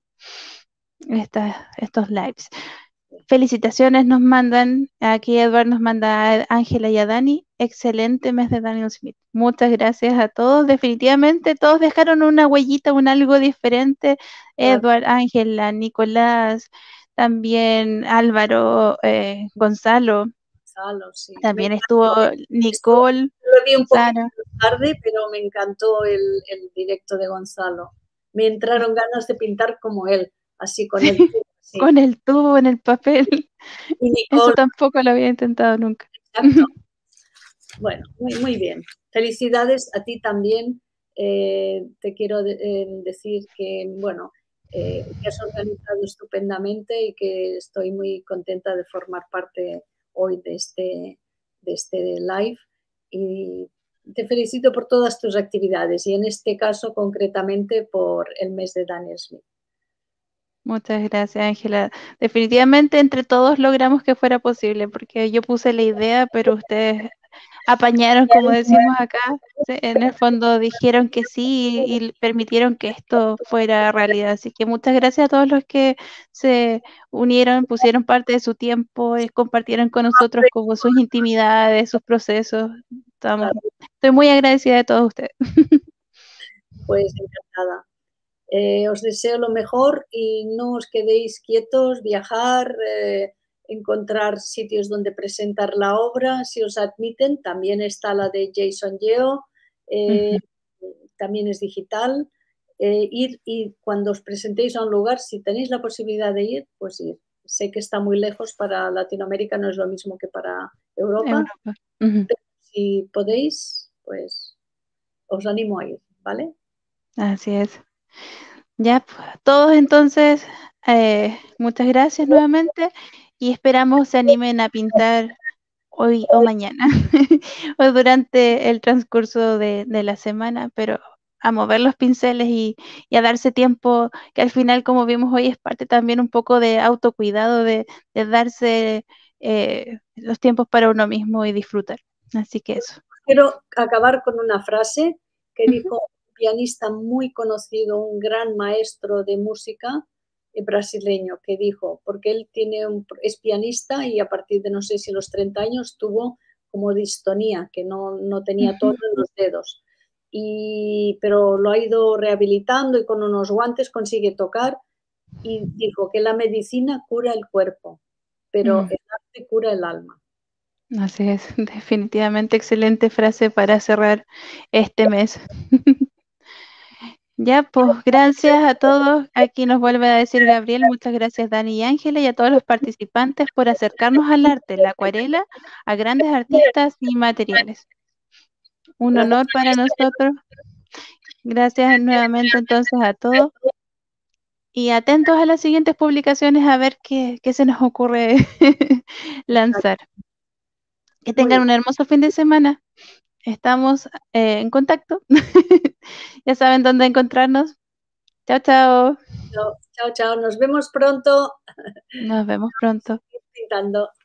estos lives. Felicitaciones nos mandan, aquí Edward nos manda a Ángela y a Dani, excelente mes de Daniel Smith. Muchas gracias a todos, definitivamente todos dejaron una huellita, un algo diferente, Edward, Ángela, Nicolás, también Álvaro, Gonzalo, Sí. también estuvo Nicole, Lo vi un poquito Sara. tarde, pero me encantó el directo de Gonzalo. Me entraron ganas de pintar como él, así con el tubo, sí. Con el tubo en el papel. Y Nicole, Eso tampoco lo había intentado nunca. exacto. Bueno, muy bien. Felicidades a ti también. Te quiero decir que, bueno, que has organizado estupendamente y que estoy muy contenta de formar parte hoy de este live. Y te felicito por todas tus actividades y en este caso concretamente por el mes de Daniel Smith. Muchas gracias, Ángela. Definitivamente entre todos logramos que fuera posible, porque yo puse la idea, pero ustedes apañaron, como decimos acá, en el fondo dijeron que sí y permitieron que esto fuera realidad. Así que muchas gracias a todos los que se unieron, pusieron parte de su tiempo y compartieron con nosotros como sus intimidades, sus procesos. Estoy muy agradecida de todos ustedes. Pues encantada. Os deseo lo mejor y no os quedéis quietos, viajar, encontrar sitios donde presentar la obra. Si os admiten, también está la de Jason Yeo, también es digital. Ir y cuando os presentéis a un lugar, si tenéis la posibilidad de ir, pues ir. Sé que está muy lejos para Latinoamérica, no es lo mismo que para Europa. Pero si podéis, pues os animo a ir, ¿vale? Así es. Ya, todos entonces, muchas gracias nuevamente y esperamos se animen a pintar hoy o mañana o durante el transcurso de la semana, pero a mover los pinceles y a darse tiempo, que al final, como vimos hoy, es parte también un poco de autocuidado, de darse los tiempos para uno mismo y disfrutar. Así que eso. Quiero acabar con una frase que Ujú. dijo un pianista muy conocido, un gran maestro de música brasileño, que dijo, porque él es pianista y a partir de no sé si los 30 años tuvo como distonía, que no tenía tono Ujú. en los dedos. Pero lo ha ido rehabilitando y con unos guantes consigue tocar y dijo que la medicina cura el cuerpo, pero Mm, el arte cura el alma. así es, definitivamente excelente frase para cerrar este mes. Ya, pues gracias a todos. Aquí nos vuelve a decir Gabriel, muchas gracias Dani y Ángela y a todos los participantes por acercarnos al arte, la acuarela, a grandes artistas y materiales. Un Gracias. honor para nosotros. Gracias nuevamente entonces a todos y atentos a las siguientes publicaciones a ver qué se nos ocurre lanzar. Que Muy tengan bien. un hermoso fin de semana. Estamos en contacto. Ya saben dónde encontrarnos. Chao, chao. Chao, chao. Nos vemos pronto Nos vemos pronto. pintando.